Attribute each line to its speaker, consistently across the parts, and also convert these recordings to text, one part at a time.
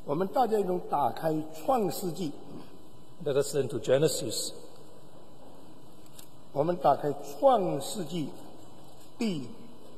Speaker 1: 我们大家一同打开创世纪，
Speaker 2: Let us turn to Genesis.
Speaker 1: 我们打开创世纪第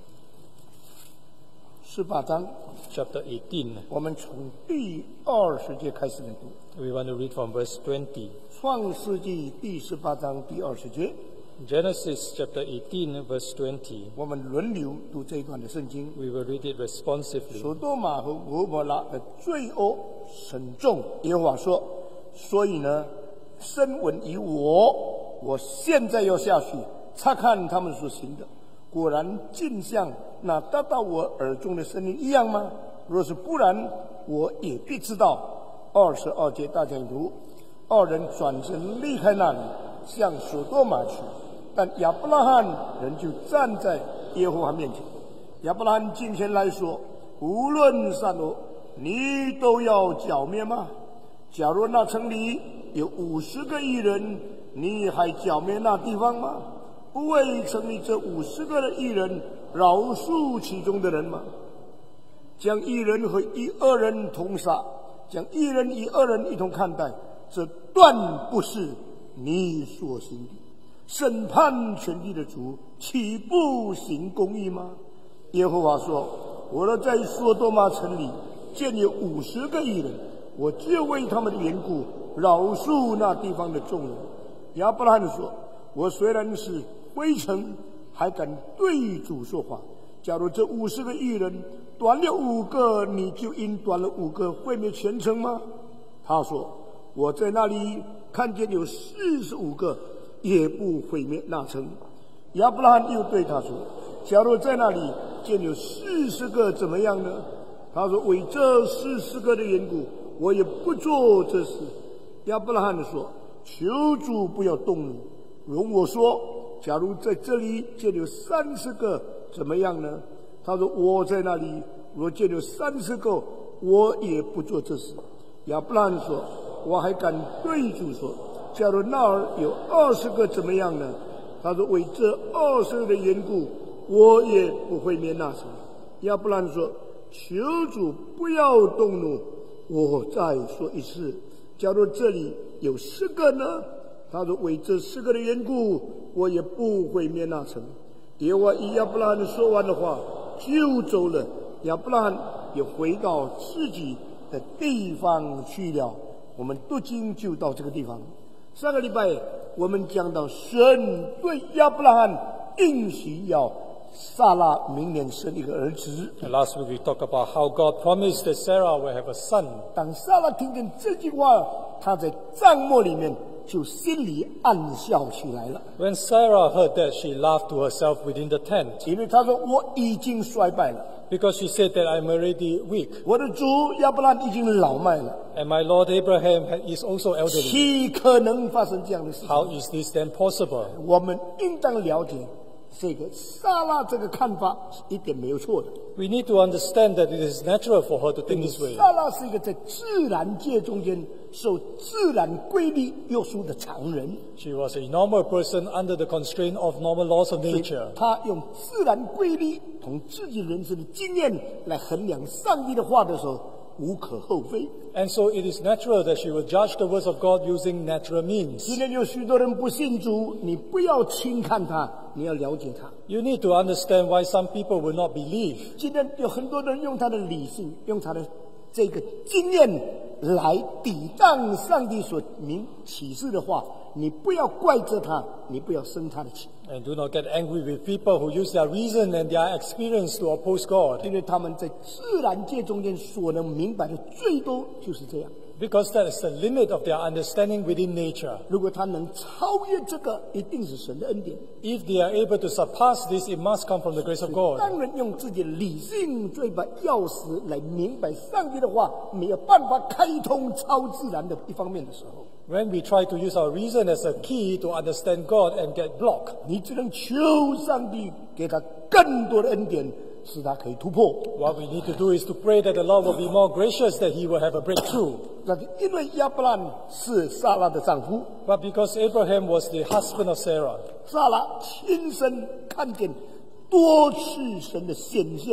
Speaker 1: 18章，
Speaker 2: Chapter 18.
Speaker 1: 我们从第20节开始来读。
Speaker 2: We want to read from verse 20.
Speaker 1: 创世纪第18章第20节，
Speaker 2: Genesis chapter 18, verse 20.
Speaker 1: 我们轮流读这一段的圣经。
Speaker 2: We will read it responsively.
Speaker 1: 所多玛和俄摩拉的罪恶深重，耶和华说：所以呢，声闻于我现在要下去查看他们所行的，果然竟像那达到我耳中的声音一样吗？若是不然，我也必知道。22节大家读，二人转身离开那里，向所多玛去，但亚伯拉罕仍旧站在耶和华面前。亚伯拉罕近前来说：无论善恶，你都要剿灭吗？假如那城里有50个义人，你还剿灭那地方吗？不为城里这50个的义人饶恕其中的人吗？将义人和恶人同杀，将义人与恶人一同看待，这断不是你所行的。审判全地的主，岂不行公义吗？耶和华说：我若在所多玛城里见有50个义人，我就为他们的缘故饶恕那地方的众人。亚伯拉罕说：我虽然是灰尘，还敢对主说话。假如这50个义人短了5个，你就因短了5个毁灭全城吗？他说：我在那里看见有45个，也不毁灭那城。亚伯拉罕又对他说：假如在那里见有40个，怎么样呢？他说：为这40个的缘故，我也不做这事。亚伯拉罕说：求主不要动怒，容我说，假如在这里见有30个，怎么样呢？他说：我在那里若见有30个，我也不做这事。亚伯拉罕说：我还敢对主说，假如那儿有20个，怎么样呢？他说：为这20个的缘故，我也不会灭那城。亚伯拉罕说：求主不要动怒，我再说一次，假如这里有10个呢？他说：为这10个的缘故，我也不会灭那城。耶和华以亚伯拉罕说完的话就走了，亚伯拉罕也回到自己的地方去了。我们读经就到这个地方。上个礼拜我们讲到神对亚伯拉罕应许要撒拉明年生一个儿子。
Speaker 2: And last week we talked about how God promised that Sarah will have a son.
Speaker 1: 当撒拉听见这句话，他在帐幕里面就心里暗笑起来了。
Speaker 2: When Sarah heard that, she laughed to herself within the tent,
Speaker 1: 因为他说：我已经衰败了，
Speaker 2: because she said that I'm already weak,
Speaker 1: 我的主亚伯拉罕已经老迈了，
Speaker 2: and my Lord Abraham is also elderly.
Speaker 1: 岂可能发生这样的事情？
Speaker 2: How is this then possible?
Speaker 1: 我们应当了解这个撒拉这个看法是一点没有错的。
Speaker 2: We need to understand that it is natural for her to think this way.
Speaker 1: 撒拉是一个在自然界中间受自然规律约束的常人，
Speaker 2: She was a normal person under the constraint of normal laws of nature.
Speaker 1: 他用自然规律同自己人生的经验来衡量上帝的话的时候，无可厚非。
Speaker 2: And so it is natural that she will judge the words of God using natural
Speaker 1: 今
Speaker 2: means.
Speaker 1: 天有许多人不信主，你不要轻看他，你要了解他。
Speaker 2: You need to understand why some people will not believe.
Speaker 1: 今天有很多人用他的理性，用他的这个经验来抵挡上帝所明启示的话，你不要怪责他，你不要生他的气，
Speaker 2: And do not get angry with people who use their reason and their experience to oppose God,
Speaker 1: 因为他们在自然界中间所能明白的最多就是这样。
Speaker 2: because that is the limit of their understanding within nature.
Speaker 1: 如果他能超越这个，一定是神的恩典。
Speaker 2: If they are able to surpass this, it must come from the grace of God.
Speaker 1: 当人用自己的理性做一把钥匙来明白上帝的话，没有办法开通超自然的一方面的时候，
Speaker 2: When we try to use our reason as a key to understand God and get blocked,
Speaker 1: 你只能求上帝给他更多的恩典，使他可以突破。
Speaker 2: what we need to do is to pray that the Lord will be more gracious, that He will have a breakthrough.
Speaker 1: 那因为亚伯兰是撒拉的丈夫，
Speaker 2: But because Abraham was the husband of Sarah,
Speaker 1: 撒拉亲身看见多次神的显现，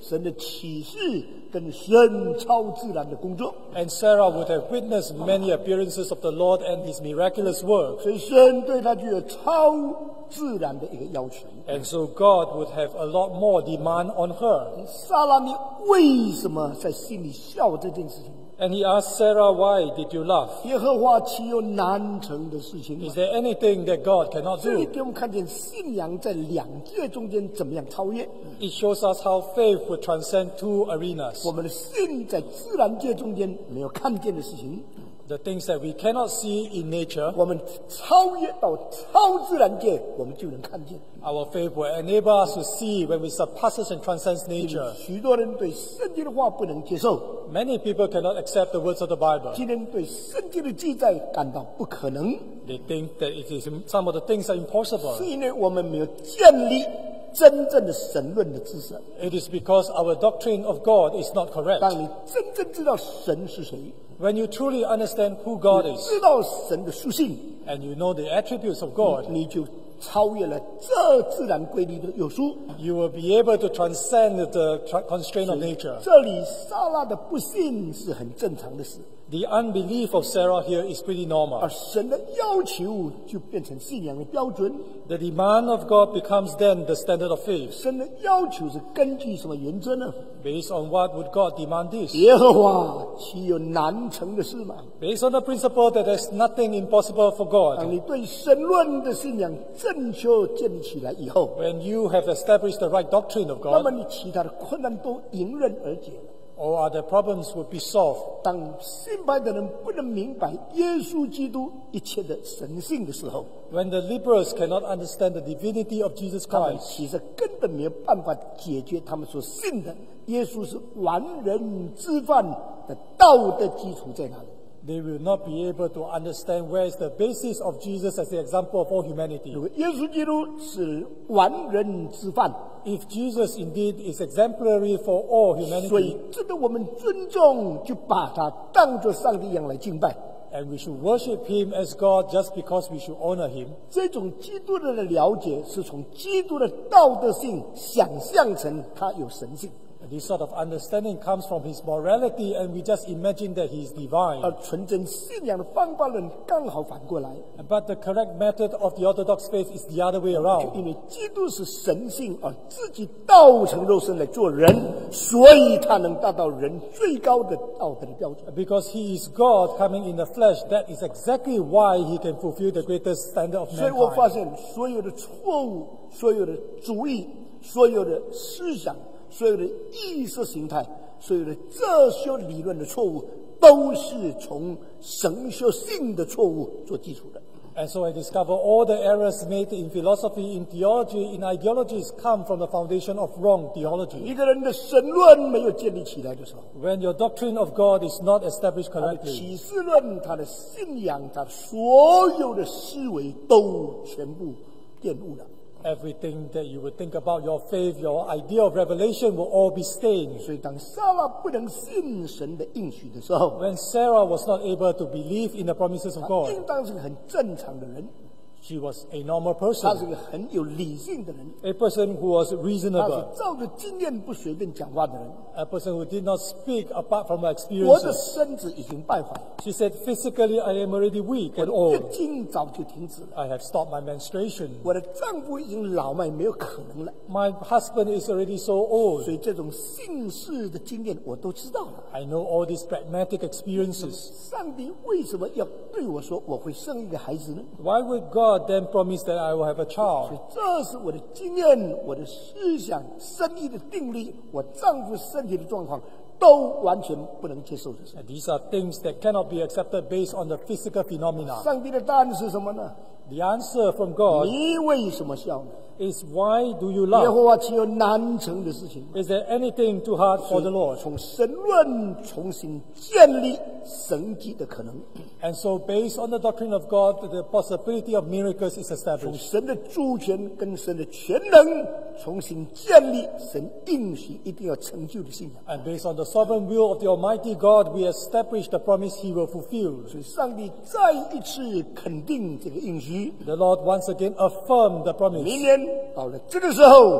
Speaker 1: 神的启示跟神超自然的工作。
Speaker 2: And Sarah would have witnessed many appearances of the Lord and his miraculous work.
Speaker 1: 所以神对他具有超自然的一个要求。
Speaker 2: And so God would have a lot more demand on her.
Speaker 1: 撒拉，你为什么在心里笑这件事情？
Speaker 2: And he asked Sarah, why did you laugh?
Speaker 1: 耶和华岂有难成的事情吗？
Speaker 2: Is there anything that God cannot
Speaker 1: 这里
Speaker 2: do?
Speaker 1: 给我们看见信仰在两界中间怎么样超越。
Speaker 2: It shows us how faith would transcend two arenas.
Speaker 1: 我们的信在自然界中间没有看见的事情，
Speaker 2: The things that we cannot see in nature,
Speaker 1: 我们超越到超自然界，我们就能看见。
Speaker 2: our faith will enable us to see when we surpasses and transcends nature.
Speaker 1: 许多人对圣经的话不能接受，
Speaker 2: Many people cannot accept the words of the Bible.
Speaker 1: 今天对圣经的记载感到不可能，
Speaker 2: They think that it is some of the things are impossible.
Speaker 1: 是因为我们没有建立真正的神论的知识。
Speaker 2: It is because our doctrine of God is not
Speaker 1: 当
Speaker 2: correct.
Speaker 1: 你真正知道神是谁，
Speaker 2: When you truly understand who God is
Speaker 1: 知道神的属性，
Speaker 2: and you know the attributes of God,
Speaker 1: 你就超越了这自然规律的约束。
Speaker 2: you will be able to transcend the constraint of nature.
Speaker 1: 这里撒拉的不信是很正常的事，
Speaker 2: The unbelief of Sarah here is pretty
Speaker 1: 而
Speaker 2: normal.
Speaker 1: 神的要求就变成信仰的标准。
Speaker 2: The demand of God becomes then the standard of faith.
Speaker 1: 神的要求是根据什么原则呢？
Speaker 2: Based on what would God demand this?
Speaker 1: 耶和华岂有难成的事吗？
Speaker 2: Based on the principle that there's nothing impossible for
Speaker 1: 当
Speaker 2: God.
Speaker 1: 你对神论的信仰正确建立起来以后，
Speaker 2: When you have established the right doctrine of
Speaker 1: 那么
Speaker 2: God,
Speaker 1: 你其他的困难都迎刃而解了。
Speaker 2: all other problems would be solved.
Speaker 1: 当信拜的人不能明白耶稣基督一切的神性的时候，
Speaker 2: When the liberals cannot understand the divinity of Jesus
Speaker 1: 他们
Speaker 2: Christ,
Speaker 1: 其实根本没有办法解决他们所信的耶稣是完人之犯的道德基础在哪里。
Speaker 2: they will not be able to understand where is the basis of Jesus as the example of all humanity.
Speaker 1: 如果耶稣基督是完人之犯，
Speaker 2: If Jesus indeed is exemplary for all
Speaker 1: 所以
Speaker 2: humanity,
Speaker 1: 值得我们尊重，就把他当作上帝一样来敬拜。
Speaker 2: and we should worship him as God just because we should honor him,
Speaker 1: 这种基督的了解是从基督的道德性想象成他有神性，
Speaker 2: this sort of understanding comes from his morality, and we just imagine that he is divine.
Speaker 1: 而纯正信仰的方法论刚好反过来。
Speaker 2: But the correct method of the Orthodox faith is the other way around.
Speaker 1: 因为基督是神性，而自己道成肉身来做人，所以他能达到人最高的道德的标准。
Speaker 2: Because he is God coming in the flesh, that is exactly why he can fulfill the greatest standard of
Speaker 1: 所以我发
Speaker 2: mankind.
Speaker 1: 现，所有的错误、所有的主义、所有的思想、所有的意识形态、所有的哲学理论的错误，都是从神学性的错误做基础的。
Speaker 2: And so I discover all the errors made in philosophy, in theology, in ideologies come from the foundation of wrong theology.
Speaker 1: 一个人的神论没有建立起来的时候，
Speaker 2: When your doctrine of God is not established
Speaker 1: 他的
Speaker 2: correctly,
Speaker 1: 启示论、他的信仰、他所有的思维都全部玷污了。
Speaker 2: everything that you would think about your faith, your idea of revelation will all be stained.
Speaker 1: 所以，当撒拉不能信神的应许的时候，
Speaker 2: When Sarah was not able to believe in the promises of
Speaker 1: 他
Speaker 2: God,
Speaker 1: 应当是个很正常的人，
Speaker 2: she was a normal
Speaker 1: 他是
Speaker 2: person,
Speaker 1: 个很有理性的人，
Speaker 2: a person who was
Speaker 1: 他是
Speaker 2: reasonable,
Speaker 1: 照着经验不随便讲话的人。
Speaker 2: a person who did not speak apart from her
Speaker 1: 我的
Speaker 2: experiences.
Speaker 1: 身子已经败坏，
Speaker 2: She said, physically, I am already weak
Speaker 1: 我
Speaker 2: and
Speaker 1: 的
Speaker 2: old.
Speaker 1: 月经早就停止了，
Speaker 2: I have stopped my menstruation.
Speaker 1: 我的丈夫已经老迈，没有可能了。
Speaker 2: My husband is already so old.
Speaker 1: 所以，这种信事的经验我都知道了。
Speaker 2: I know all these pragmatic experiences.
Speaker 1: 上帝为什么要对我说我会生一个孩子呢？
Speaker 2: Why would God then promise that I will have a
Speaker 1: 所
Speaker 2: child?
Speaker 1: 以，这是我的经验、我的思想、生意的定力，我丈夫身体的状况，都完全不能接受的事。
Speaker 2: And these are things that cannot be accepted based on the physical phenomena.
Speaker 1: 上帝的答案是什么呢？
Speaker 2: The answer from God
Speaker 1: 你为什么笑呢？
Speaker 2: is, why do you
Speaker 1: 耶
Speaker 2: love?
Speaker 1: 和华岂有难成的事情？
Speaker 2: Is there anything too hard for the Lord?
Speaker 1: 从神论重新建立神迹的可能，
Speaker 2: And so based on the doctrine of God, the possibility of miracles is
Speaker 1: 从
Speaker 2: established.
Speaker 1: 神的主权跟神的全能重新建立神应许一定要成就的信仰。
Speaker 2: And based on the sovereign will of the Almighty God, we establish the promise He will fulfill.
Speaker 1: 所以，上帝再一次肯定这个应许。
Speaker 2: The Lord once again affirmed the
Speaker 1: 明
Speaker 2: promise.
Speaker 1: 年到了这个时候，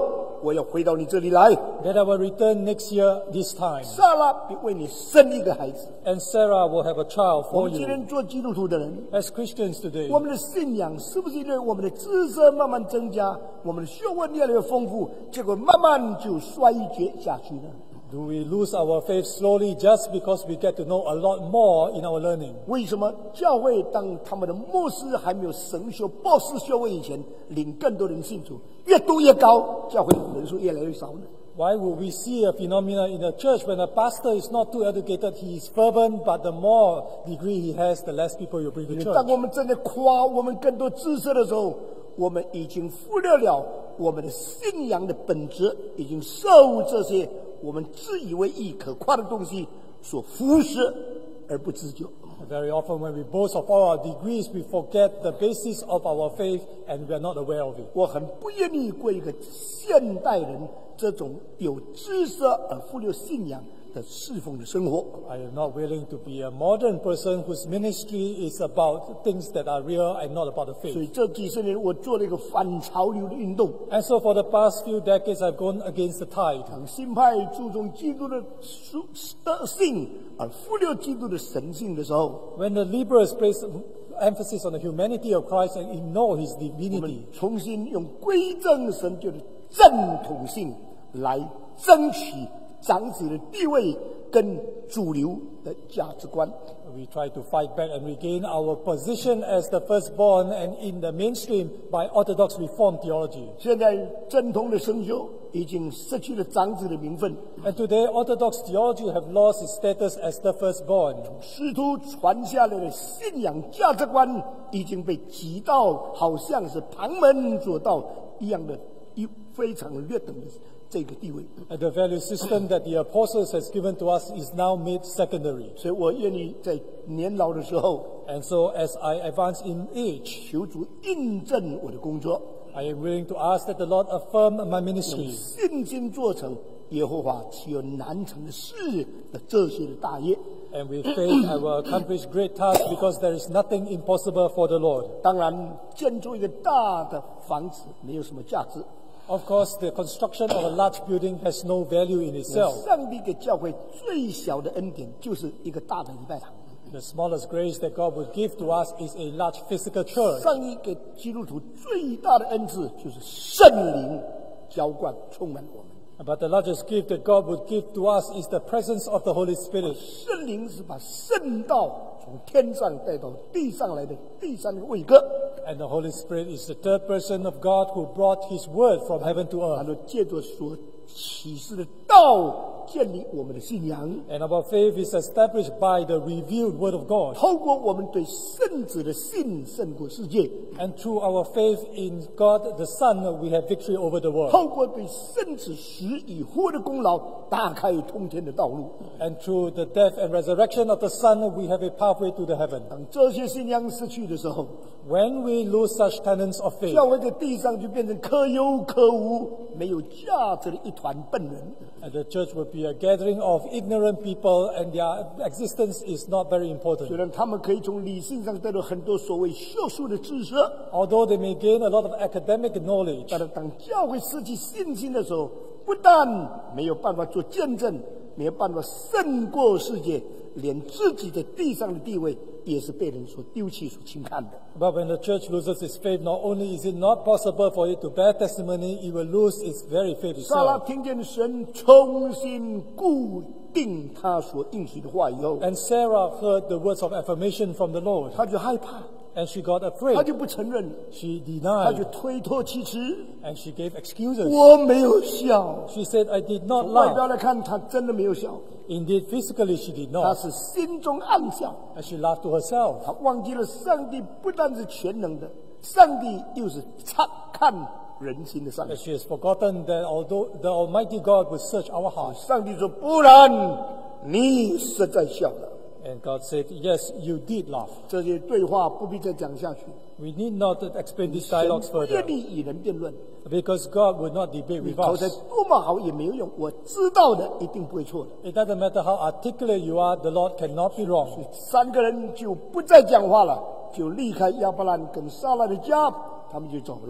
Speaker 1: 我要回到你这里来。
Speaker 2: that I will return next year this time.
Speaker 1: 撒拉必为你生一个孩子。
Speaker 2: And Sarah will have a child
Speaker 1: 我
Speaker 2: for
Speaker 1: 们今
Speaker 2: you.
Speaker 1: 天做基督徒的人，
Speaker 2: As Christians today,
Speaker 1: 我们的信仰是不是因为我们的知识慢慢增加，我们的学问越来越丰富，结果慢慢就衰竭下去呢？
Speaker 2: do we lose our faith slowly just because we get to know a lot more in our learning?
Speaker 1: 为什么教会当他们的牧师还没有神学、博士学位以前，领更多人信主，越读越高，教会人数越来越少呢？
Speaker 2: Why would we see a phenomenon in the church when a pastor is not too educated, he is fervent, but the more degree he has, the less people you bring to
Speaker 1: 当
Speaker 2: church?
Speaker 1: 我们正在夸我们更多知识的时候，我们已经忽略了我们的信仰的本质，已经受这些我们自以为意可夸的东西所腐蚀而不自觉。
Speaker 2: Very often when we boast of all our degrees, we forget the basis of our faith and we are not aware of it.
Speaker 1: 我很不愿意过一个现代人这种有知识而忽略信仰的侍奉的生活。
Speaker 2: I am not willing to be a modern person whose ministry is about things that are real and not about the
Speaker 1: 所
Speaker 2: faith.
Speaker 1: 以这几十年我做了一个反潮流的运动。
Speaker 2: And so for the past few decades, I've gone against the tide.
Speaker 1: 当新派注重基督的德性而忽略基督的神性的时候，
Speaker 2: When the liberals place emphasis on the humanity of Christ and ignore his
Speaker 1: 我们
Speaker 2: divinity,
Speaker 1: 重新用归正神就是正统性来争取长子的地位跟主流的价值观。
Speaker 2: we try to fight back and regain our position as the firstborn and in the mainstream by orthodox reform theology.
Speaker 1: 现在正统的神修已经失去了长子的名分，
Speaker 2: And today, orthodox theology have lost its status as the firstborn.
Speaker 1: 师徒传下来的信仰价值观已经被挤到好像是旁门左道一样的非常劣等的这个地位。
Speaker 2: And the value system that the apostles has given to us is now made secondary.
Speaker 1: 所以我愿意在年老的时候，
Speaker 2: And so as I advance in age,
Speaker 1: 求主印证我的工作，
Speaker 2: I am willing to ask that the Lord affirm my
Speaker 1: 用
Speaker 2: ministry.
Speaker 1: 信心做成耶和华岂有难成的事的这些的大业。
Speaker 2: And with faith, I will accomplish great tasks because there is nothing impossible for the Lord.
Speaker 1: 当然，建筑一个大的房子没有什么价值。
Speaker 2: Of course, the construction of a large building has no value in itself.
Speaker 1: 上帝给教会最小的恩典就是一个大的礼拜堂。
Speaker 2: The smallest grace that God would give to us is a large physical church.
Speaker 1: 上帝给基督徒最大的恩赐就是圣灵浇灌充满我们。
Speaker 2: But the largest gift that God would give to us is the presence of the Holy Spirit.
Speaker 1: 圣灵是把圣道从天上带到地上来的第三个位格，
Speaker 2: And the Holy Spirit is the third person of God who brought His word from heaven to
Speaker 1: 他
Speaker 2: earth.
Speaker 1: 就借着所启示的道建立我们的信仰。
Speaker 2: And our faith is established by the revealed word of God.
Speaker 1: 透过我们对圣子的信胜过世界，
Speaker 2: And through our faith in God the Son, we have victory over the world.
Speaker 1: 透过对圣子死以活的功劳，打开通天的道路。
Speaker 2: And through the death and resurrection of the Son, we have a pathway to the heaven.
Speaker 1: 当这些信仰失去的时候，
Speaker 2: When we lose such tenets of faith,
Speaker 1: 教会在地上就变成可有可无、没有价值的一团笨人。
Speaker 2: and the church will be a gathering of ignorant people, and their existence is not very
Speaker 1: 虽
Speaker 2: important.
Speaker 1: 然他们可以从理性上得到很多所谓学术的知识，
Speaker 2: Although they may gain a lot of academic knowledge,
Speaker 1: 但是当教会失去信心的时候，不但没有办法做见证，没有办法胜过世界，连自己在地上的地位也是被人所丢弃、所轻看的。
Speaker 2: but when the church loses its faith, not only is it not possible for it to bear testimony, it will lose its very faith
Speaker 1: 撒拉
Speaker 2: itself.
Speaker 1: 听见神重新固定他所应许的话以后，
Speaker 2: And Sarah heard the words of affirmation from the Lord,
Speaker 1: 他就害怕，
Speaker 2: and she got
Speaker 1: 他
Speaker 2: afraid.
Speaker 1: 就不承认，
Speaker 2: She
Speaker 1: 他就
Speaker 2: denied,
Speaker 1: 推脱其词。
Speaker 2: and she gave excuses.
Speaker 1: 我没有笑，
Speaker 2: She said, I did not
Speaker 1: 从外表
Speaker 2: laugh.
Speaker 1: 来看，他真的没有笑，
Speaker 2: Indeed, physically she did
Speaker 1: 他
Speaker 2: not,
Speaker 1: 是心中暗笑。
Speaker 2: and she laughed to herself.
Speaker 1: 他忘记了上帝不但是全能的，上帝又是察看人心的上帝
Speaker 2: And。she has forgotten that although the Almighty God would search our hearts,
Speaker 1: 上帝说：“不然，你实在笑了。
Speaker 2: and God said, yes, you did laugh. ”
Speaker 1: 这些对话不必再讲下去。
Speaker 2: We need not to explain these
Speaker 1: 神
Speaker 2: dialogues
Speaker 1: 不
Speaker 2: further,
Speaker 1: 愿意与人辩论，
Speaker 2: because God would not debate
Speaker 1: 你
Speaker 2: with
Speaker 1: 口才
Speaker 2: us.
Speaker 1: 多么好也没有用，我知道的一定不会错的。
Speaker 2: It doesn't matter how articulate you are, the Lord cannot be wrong.
Speaker 1: 三个人就不再讲话了，就离开亚伯兰跟撒拉的家，他们就走了。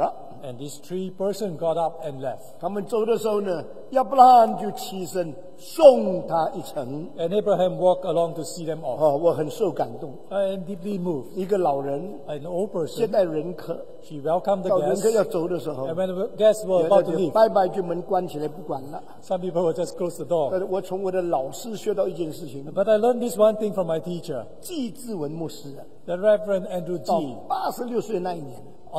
Speaker 2: And these 3 persons got up and left.
Speaker 1: 他们走的时候呢，亚伯拉罕就起身送他一程。
Speaker 2: And Abraham walked along to see them off.
Speaker 1: 我很受感动。
Speaker 2: I am deeply moved.
Speaker 1: 一个老人
Speaker 2: An old
Speaker 1: 接
Speaker 2: person,
Speaker 1: 待人客，
Speaker 2: she welcomed the
Speaker 1: 到人客
Speaker 2: guests.
Speaker 1: 要走的时候，
Speaker 2: And when the guests were
Speaker 1: 有
Speaker 2: about
Speaker 1: 的
Speaker 2: to
Speaker 1: 就
Speaker 2: leave,
Speaker 1: 拜拜就门关起来不管了。
Speaker 2: some people would just close the door.
Speaker 1: 但是我从我的老师学到一件事情，
Speaker 2: But I learned this one thing from my teacher,
Speaker 1: 季志文牧师啊，
Speaker 2: the Reverend Andrew
Speaker 1: 到
Speaker 2: G.
Speaker 1: 86岁那一年，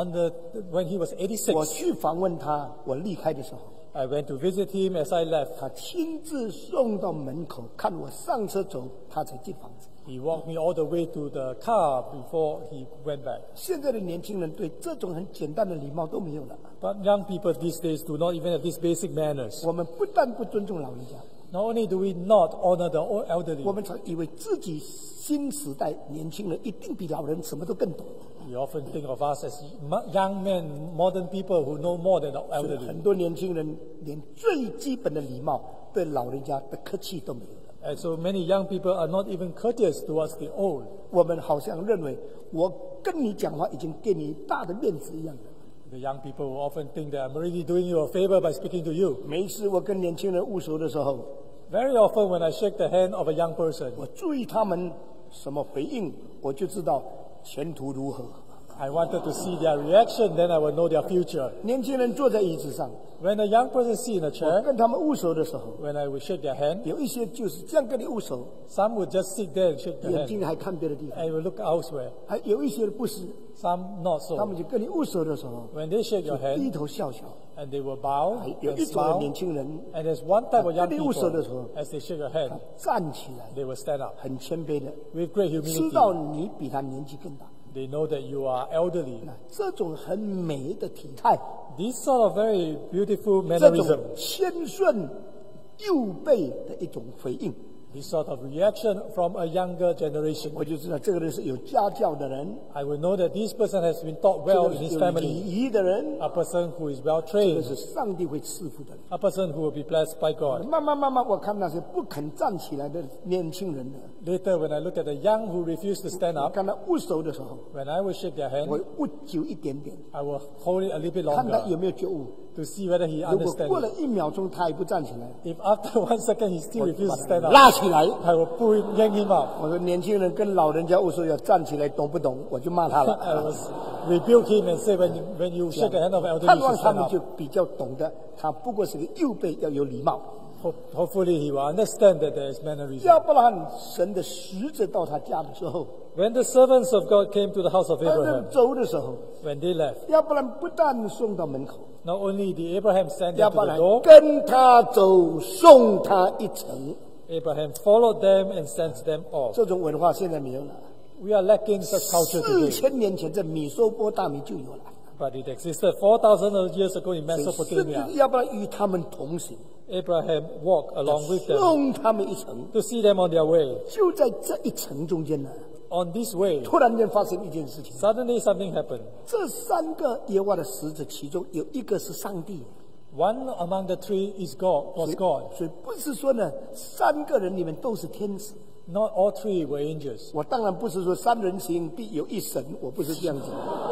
Speaker 2: When he was
Speaker 1: 我
Speaker 2: 86,
Speaker 1: 去访问他，我离开的时候，
Speaker 2: I went to visit him as I left.
Speaker 1: 他亲自送到门口，看我上车走，他才进房子。
Speaker 2: He walked me all the way to the car before he went back.
Speaker 1: 现在的年轻人对这种很简单的礼貌都没有了。
Speaker 2: But young people these days do not even have these basic manners.
Speaker 1: 我们不但不尊重老人家，
Speaker 2: Not only do we not honor the
Speaker 1: 我
Speaker 2: elderly,
Speaker 1: 们常以为自己新时代年轻人一定比老人什么都更懂。
Speaker 2: we often think of us as young men, modern people who know more than the
Speaker 1: 所以
Speaker 2: elderly.
Speaker 1: 很多年轻人连最基本的礼貌对老人家的客气都没有了。
Speaker 2: And so many young people are not even courteous towards the old.
Speaker 1: 我们好像认为我跟你讲话已经给你大的面子一样的。
Speaker 2: The young people will often think that I'm really doing you a favor by speaking to you.
Speaker 1: 每一次我跟年轻人握手的时候，
Speaker 2: Very often when I shake the hand of a young person,
Speaker 1: 我注意他们什么回应，我就知道前途如何。
Speaker 2: I wanted to see their reaction, then I will know their future.
Speaker 1: 年轻人坐在椅子上，
Speaker 2: When a young person sit in a
Speaker 1: 我
Speaker 2: chair,
Speaker 1: 跟他们握手的时候，
Speaker 2: when I would shake their hand,
Speaker 1: 有一些就是这样跟你握手，
Speaker 2: some would just sit there and shake their
Speaker 1: 眼
Speaker 2: hand
Speaker 1: 睛还看别的地方；
Speaker 2: and will look elsewhere.
Speaker 1: 还有一些不是，
Speaker 2: Some not
Speaker 1: 他
Speaker 2: so.
Speaker 1: 们就跟你握手的时候，
Speaker 2: When they shake
Speaker 1: 就
Speaker 2: your
Speaker 1: 低
Speaker 2: hand
Speaker 1: 头笑笑。
Speaker 2: and they will bow
Speaker 1: 有
Speaker 2: and
Speaker 1: 一种的
Speaker 2: smile,
Speaker 1: 年轻人
Speaker 2: and there's one type of young
Speaker 1: 跟你握手的时候，
Speaker 2: people, as they shake your hand,
Speaker 1: 站起来，
Speaker 2: they will stand up
Speaker 1: 很谦卑的，
Speaker 2: with great
Speaker 1: 知道
Speaker 2: humility.
Speaker 1: 你比他年纪更大。
Speaker 2: They know that you are elderly.
Speaker 1: 这种很美的体态，
Speaker 2: This sort of very beautiful
Speaker 1: 这
Speaker 2: mannerism,
Speaker 1: 种谦顺右背的一种回应，
Speaker 2: this sort of reaction from a younger generation,
Speaker 1: 我就知道这个人是有家教的人，
Speaker 2: I will know that this person has been taught
Speaker 1: 这
Speaker 2: well
Speaker 1: 个
Speaker 2: in
Speaker 1: 人
Speaker 2: his
Speaker 1: 是有礼
Speaker 2: family,
Speaker 1: 仪的人，
Speaker 2: a person who is well
Speaker 1: 这个
Speaker 2: trained,
Speaker 1: 是上帝会赐福的人。
Speaker 2: a person who will be blessed by God.
Speaker 1: 慢慢，我看那些不肯站起来的年轻人呢，
Speaker 2: Later, when I look at the young who refuse to stand
Speaker 1: 我
Speaker 2: up,
Speaker 1: 跟他握手的时候，
Speaker 2: when I will shake their
Speaker 1: 我
Speaker 2: hand,
Speaker 1: 握久一点点，
Speaker 2: I will hold it a little bit
Speaker 1: 看他
Speaker 2: longer
Speaker 1: 有没有觉悟。
Speaker 2: to see whether he
Speaker 1: 如果过
Speaker 2: understands.
Speaker 1: 了1秒钟他还不站起来，
Speaker 2: If after 1 second he still
Speaker 1: 我
Speaker 2: refuses
Speaker 1: 把
Speaker 2: to
Speaker 1: 他
Speaker 2: stand up,
Speaker 1: 拉起来。
Speaker 2: I will pull him, yank him up.
Speaker 1: 我说年轻人跟老人家握手要站起来，懂不懂？我就骂他
Speaker 2: I
Speaker 1: 了。
Speaker 2: will rebuke him and say, when you shake the hand of an elderly,
Speaker 1: 盼
Speaker 2: you
Speaker 1: 望
Speaker 2: should
Speaker 1: 他
Speaker 2: stand
Speaker 1: 们
Speaker 2: up.
Speaker 1: 就比较懂得，他不过是个右背，要有礼貌。
Speaker 2: Hopefully he will understand that there is mannerism.
Speaker 1: 亚伯拉罕神的使者到他家的时候，
Speaker 2: When the servants of God came to the house of
Speaker 1: 他
Speaker 2: Abraham,
Speaker 1: 走的时候，
Speaker 2: when they left,
Speaker 1: 亚伯兰不但送到门口，
Speaker 2: not only did Abraham send
Speaker 1: 亚
Speaker 2: them
Speaker 1: 伯
Speaker 2: to
Speaker 1: 兰
Speaker 2: the door,
Speaker 1: 跟他走，送他一程。
Speaker 2: Abraham followed them and sent them off.
Speaker 1: 这种文化现在没有了。
Speaker 2: We are lacking such culture today,
Speaker 1: 4000年前在米索波大米就有了，
Speaker 2: but it existed 4,000 years ago in
Speaker 1: 甚至
Speaker 2: Mesopotamia.
Speaker 1: 亚伯兰与他们同行，
Speaker 2: Abraham walked along with them
Speaker 1: 送他们一程。
Speaker 2: to see them on their way.
Speaker 1: 就在这一程中间呢，
Speaker 2: On this way,
Speaker 1: 突然间发生一件事情。
Speaker 2: suddenly something happened.
Speaker 1: 这3个耶和华的使者，其中有一个是上帝，
Speaker 2: One among the 3 was God.
Speaker 1: 所以不是说呢3个人里面都是天使。
Speaker 2: Not all 3 were angels.
Speaker 1: 我当然不是说3人行必有一神，我不是这样子。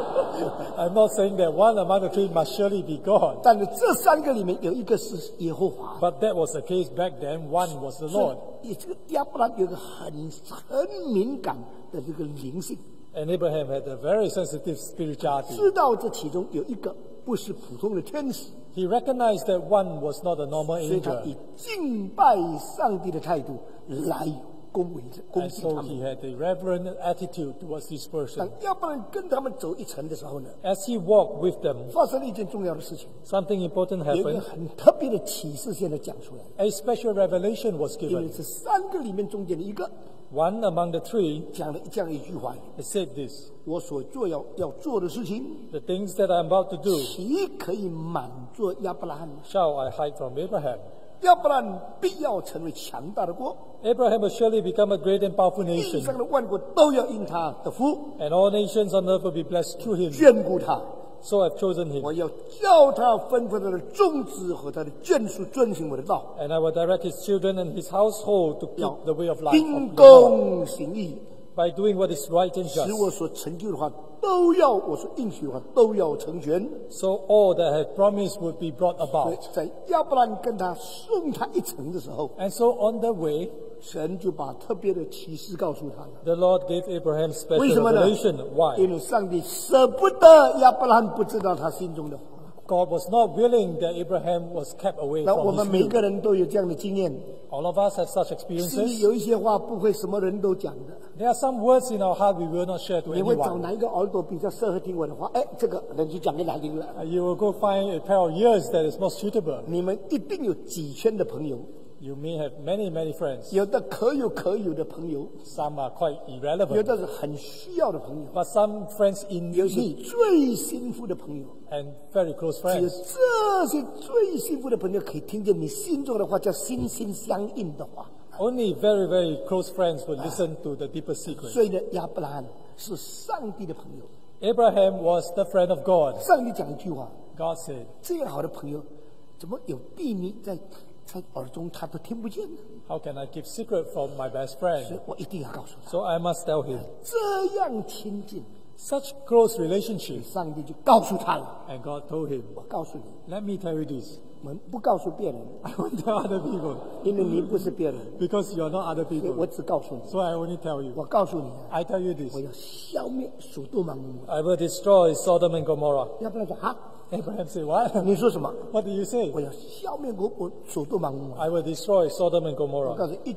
Speaker 2: I'm not saying that one among the 3 must surely be God.
Speaker 1: 但是这3个里面有一个是耶和华。
Speaker 2: But that was the case back then. One was the
Speaker 1: 所
Speaker 2: Lord.
Speaker 1: 以这个亚伯拉有一个很敏感的这个灵性，
Speaker 2: And Abraham had a very sensitive spirituality.
Speaker 1: 知道这其中有一个不是普通的天使，
Speaker 2: He recognized that one was not a normal
Speaker 1: 所以他
Speaker 2: angel.
Speaker 1: 以敬拜上帝的态度来恭维恭
Speaker 2: And
Speaker 1: 敬
Speaker 2: so
Speaker 1: 他们。
Speaker 2: he had a reverent attitude towards this
Speaker 1: 当
Speaker 2: person.
Speaker 1: 亚伯兰跟他们走一程的时候呢，
Speaker 2: As he walked with them,
Speaker 1: 发生了一件重要的事情，
Speaker 2: something important
Speaker 1: 有一个
Speaker 2: happened.
Speaker 1: 很特别的启示，现在讲出来，
Speaker 2: A special revelation was
Speaker 1: 因为
Speaker 2: given.
Speaker 1: 这3个里面中间的一个
Speaker 2: One among the 3
Speaker 1: 讲了这样一句话：
Speaker 2: said this:
Speaker 1: 我所做要做的事情，
Speaker 2: The things that I'm about to do,
Speaker 1: 岂可以满足亚伯拉罕呢？
Speaker 2: shall I hide from Abraham?
Speaker 1: 亚伯拉罕必要成为强大的国，
Speaker 2: Abraham will surely become a great and powerful
Speaker 1: 地
Speaker 2: nation,
Speaker 1: 上的万国都要因他得福，
Speaker 2: and all nations on earth will be blessed through him.
Speaker 1: 眷顾他。
Speaker 2: So I've chosen him,
Speaker 1: 我要叫他吩咐他的众子和他的眷属遵行我的道，
Speaker 2: and I will direct his children and his household to
Speaker 1: 要
Speaker 2: keep the way of life
Speaker 1: 秉
Speaker 2: of the Lord,
Speaker 1: 公行义，
Speaker 2: by doing what is right and
Speaker 1: 使
Speaker 2: just,
Speaker 1: 我所成就的话都要我所应许的话都要成全。
Speaker 2: So all that I had promised would be brought
Speaker 1: 所以
Speaker 2: about.
Speaker 1: 在亚伯兰跟他送他一程的时候，
Speaker 2: And so on the way,
Speaker 1: 神就把特别的启示告诉他了。
Speaker 2: the Lord gave Abraham
Speaker 1: 为
Speaker 2: special
Speaker 1: 什么呢？
Speaker 2: revelation. Why?
Speaker 1: 因为上帝舍不得亚伯兰不知道他心中的话。
Speaker 2: God was not willing that Abraham was kept away
Speaker 1: 那我
Speaker 2: from
Speaker 1: 们
Speaker 2: his
Speaker 1: 每
Speaker 2: will.
Speaker 1: 个人都有这样的经验，
Speaker 2: All of us have such
Speaker 1: 心里
Speaker 2: experiences.
Speaker 1: 有一些话不会什么人都讲的。
Speaker 2: There are some words in our heart we will not share to
Speaker 1: 你会找
Speaker 2: anyone.
Speaker 1: 哪一个耳朵比较适合听我的话？哎，这个人就讲给他听了。
Speaker 2: You will go find a pair of ears that is most suitable.
Speaker 1: 你们一定有几圈的朋友，
Speaker 2: You may have many, many friends.
Speaker 1: 有的可有可有的朋友，
Speaker 2: Some are quite
Speaker 1: 有
Speaker 2: irrelevant,
Speaker 1: 的是很需要的朋友，
Speaker 2: but some friends in
Speaker 1: 有些
Speaker 2: need
Speaker 1: 最幸福的朋友。
Speaker 2: and very close
Speaker 1: 只有
Speaker 2: friends.
Speaker 1: 这些最幸福的朋友可以听见你心中的话，叫心心相印的话。
Speaker 2: Only very, very close friends will listen to the deepest secret.
Speaker 1: 所以呢，亚伯拉罕是上帝的朋友。
Speaker 2: Abraham was the friend of God.
Speaker 1: 上帝讲一句话：
Speaker 2: God said,
Speaker 1: 这样好的朋友，怎么有秘密在耳中他都听不见呢？
Speaker 2: how can I keep secret from my best
Speaker 1: 所
Speaker 2: friend?
Speaker 1: 以我一定要告诉他，
Speaker 2: So I must tell him.
Speaker 1: 这样亲近，
Speaker 2: Such close relationship.
Speaker 1: 上帝就告诉他了。
Speaker 2: And God told him,
Speaker 1: 我告诉你，
Speaker 2: let me tell you this.
Speaker 1: 我们不告诉别人，
Speaker 2: I won't tell other people
Speaker 1: 因为你不是别人，
Speaker 2: because you're not other
Speaker 1: 所以我
Speaker 2: people.
Speaker 1: 只告诉你。
Speaker 2: So I only tell you.
Speaker 1: 我告诉你，
Speaker 2: I tell you
Speaker 1: 我
Speaker 2: this.
Speaker 1: 要消灭所多玛俄。
Speaker 2: I will destroy Sodom and Gomorrah.
Speaker 1: 要不然说啊，
Speaker 2: Abraham said, what?
Speaker 1: 你说什么？
Speaker 2: What did you say?
Speaker 1: 我要消灭我所多玛俄。
Speaker 2: I will destroy Sodom and
Speaker 1: 我
Speaker 2: Gomorrah.
Speaker 1: 告诉你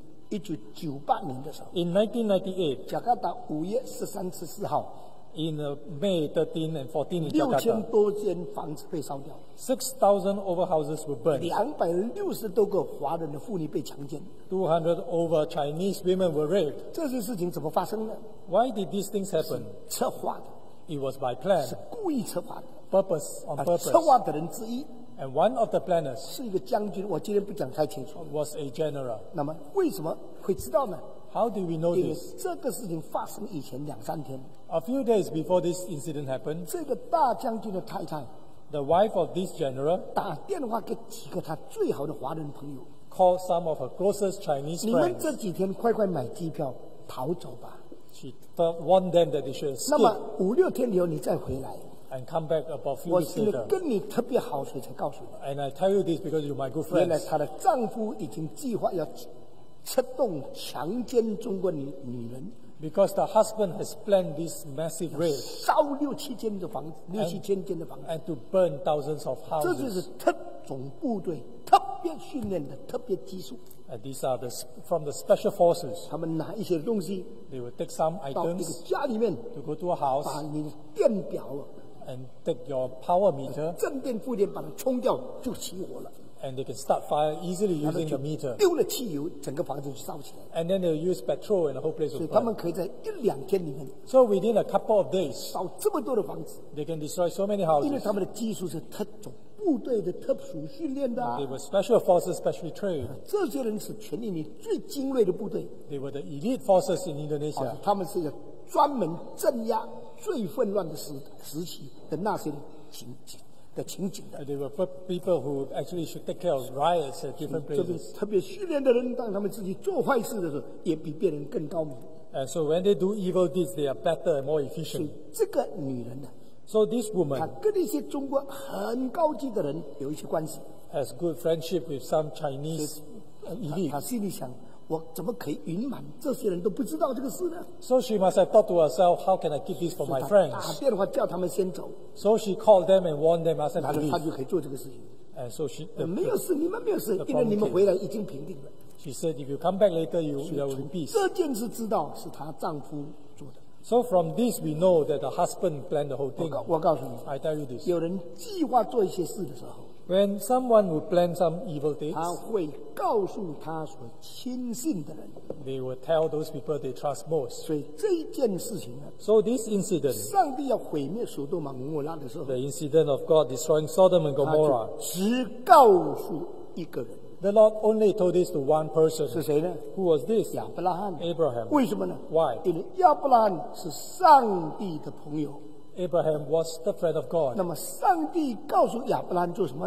Speaker 1: ，1998年的时候，
Speaker 2: In 1998,
Speaker 1: 加拿大5月13至4号，
Speaker 2: in May 13 and 14 in
Speaker 1: 6000
Speaker 2: Jakarta,
Speaker 1: 多间房子被烧掉，
Speaker 2: 6,000 over houses were burned.
Speaker 1: 260多个华人的妇女被强奸。
Speaker 2: 200 over Chinese women were raped.
Speaker 1: 这些事情怎么发生的？
Speaker 2: Why did these things happen?
Speaker 1: 策划的，
Speaker 2: It was by plan,
Speaker 1: 是故意策划的。
Speaker 2: purpose on
Speaker 1: 策
Speaker 2: purpose.
Speaker 1: 划的人之一
Speaker 2: And one of the planners
Speaker 1: 是一个将军，我今天不讲太清楚。
Speaker 2: was a general.
Speaker 1: 那么为什么会知道呢？
Speaker 2: How do we know
Speaker 1: 因为
Speaker 2: this?
Speaker 1: 这个事情发生以前2-3天，
Speaker 2: A few days before this incident happened,
Speaker 1: 这个大将军的太太
Speaker 2: the wife of this general
Speaker 1: 打电话给几个他最好的华人朋友，
Speaker 2: called some of her closest Chinese
Speaker 1: 你们
Speaker 2: friends.
Speaker 1: 这几天快快买机票逃走吧。
Speaker 2: She warned them that they should
Speaker 1: 那么
Speaker 2: escape
Speaker 1: 5-6天以后你再回来，
Speaker 2: and come back about a few
Speaker 1: 我
Speaker 2: weeks
Speaker 1: 因为
Speaker 2: later.
Speaker 1: 跟你特别好，所以才告诉你。
Speaker 2: And I tell you this because you're my good
Speaker 1: 原来
Speaker 2: friends.
Speaker 1: 她的丈夫已经计划要策动强奸中国女人，
Speaker 2: Because the husband has planned this massive raid
Speaker 1: 烧6-7间的房子，6-7千间的房子。
Speaker 2: and to burn thousands of
Speaker 1: 这就
Speaker 2: houses.
Speaker 1: 是特种部队特别训练的特别技术。
Speaker 2: And these are from the special forces.
Speaker 1: 他们拿一些东西
Speaker 2: They will take some
Speaker 1: 到一个
Speaker 2: items
Speaker 1: 家里面，
Speaker 2: to go to a house
Speaker 1: 把你的电表、
Speaker 2: and take your power meter
Speaker 1: 正电、负电把它冲掉，就起火了。
Speaker 2: and they can start fire easily
Speaker 1: 他们
Speaker 2: using
Speaker 1: 就
Speaker 2: the meter.
Speaker 1: 丢了汽油，整个房子就烧起来。
Speaker 2: And then they'll use petrol and the whole place
Speaker 1: 所
Speaker 2: will
Speaker 1: 以他们
Speaker 2: burn.
Speaker 1: 可以在1-2天里面
Speaker 2: So within a couple of days,
Speaker 1: 烧这么多的房子，
Speaker 2: they can destroy so many
Speaker 1: 因为
Speaker 2: houses.
Speaker 1: 他们的技术是特种部队的特殊训练的、啊
Speaker 2: They。were special forces, specially trained.
Speaker 1: 这些人是全印尼最精锐的部队，
Speaker 2: They were the elite forces in Indonesia.
Speaker 1: 他们是一个专门镇压最混乱的时期的那些情景的。
Speaker 2: They were people who actually should take care of riots at different
Speaker 1: 这个
Speaker 2: places.
Speaker 1: 特别训练的人，当他们自己做坏事的时候，也比别人更高明。
Speaker 2: And so when they do evil deeds, they are better and more
Speaker 1: 所以
Speaker 2: efficient.
Speaker 1: 这个女人呢，
Speaker 2: So this
Speaker 1: 她
Speaker 2: woman
Speaker 1: 跟一些中国很高级的人有一些关系。
Speaker 2: has good friendship with some Chinese
Speaker 1: 她
Speaker 2: elite.
Speaker 1: 心里想：我怎么可以隐瞒这些人都不知道这个事呢？
Speaker 2: So she must have thought to herself, how can I keep this from my
Speaker 1: 她
Speaker 2: friends?
Speaker 1: 打电话叫他们先走，
Speaker 2: So she called them and warned them, asked them
Speaker 1: 然
Speaker 2: to
Speaker 1: 后她
Speaker 2: leave.
Speaker 1: 就可以做这个事情。
Speaker 2: And so she,
Speaker 1: 没有事，你们没有事，
Speaker 2: the
Speaker 1: 因为你们
Speaker 2: problem
Speaker 1: 回来已经平定了。
Speaker 2: she said, if you come back later, you will in peace.
Speaker 1: 这件事知道是她丈夫做的。
Speaker 2: So from this, we know that the husband planned the whole thing.
Speaker 1: 我告诉你，
Speaker 2: I tell you this.
Speaker 1: 有人计划做一些事的时候，
Speaker 2: When someone would plan some evil deeds,
Speaker 1: 他会告诉他所亲信的人。
Speaker 2: they will tell those people they trust most.
Speaker 1: 所以这一件事情呢，
Speaker 2: So this incident,
Speaker 1: 上帝要毁灭所多玛俄摩拉的时候，
Speaker 2: the incident of God destroying Sodom and
Speaker 1: 他
Speaker 2: Gomorrah,
Speaker 1: 就只告诉一个人，
Speaker 2: the Lord only told this to one person.
Speaker 1: 是谁呢？
Speaker 2: Who was this?
Speaker 1: 亚伯拉罕。
Speaker 2: Abraham.
Speaker 1: 为什么呢？
Speaker 2: Why?
Speaker 1: 因为亚伯拉罕是上帝的朋友。
Speaker 2: Abraham was the friend of God.
Speaker 1: 那么上帝告诉亚伯拉罕做什么呢？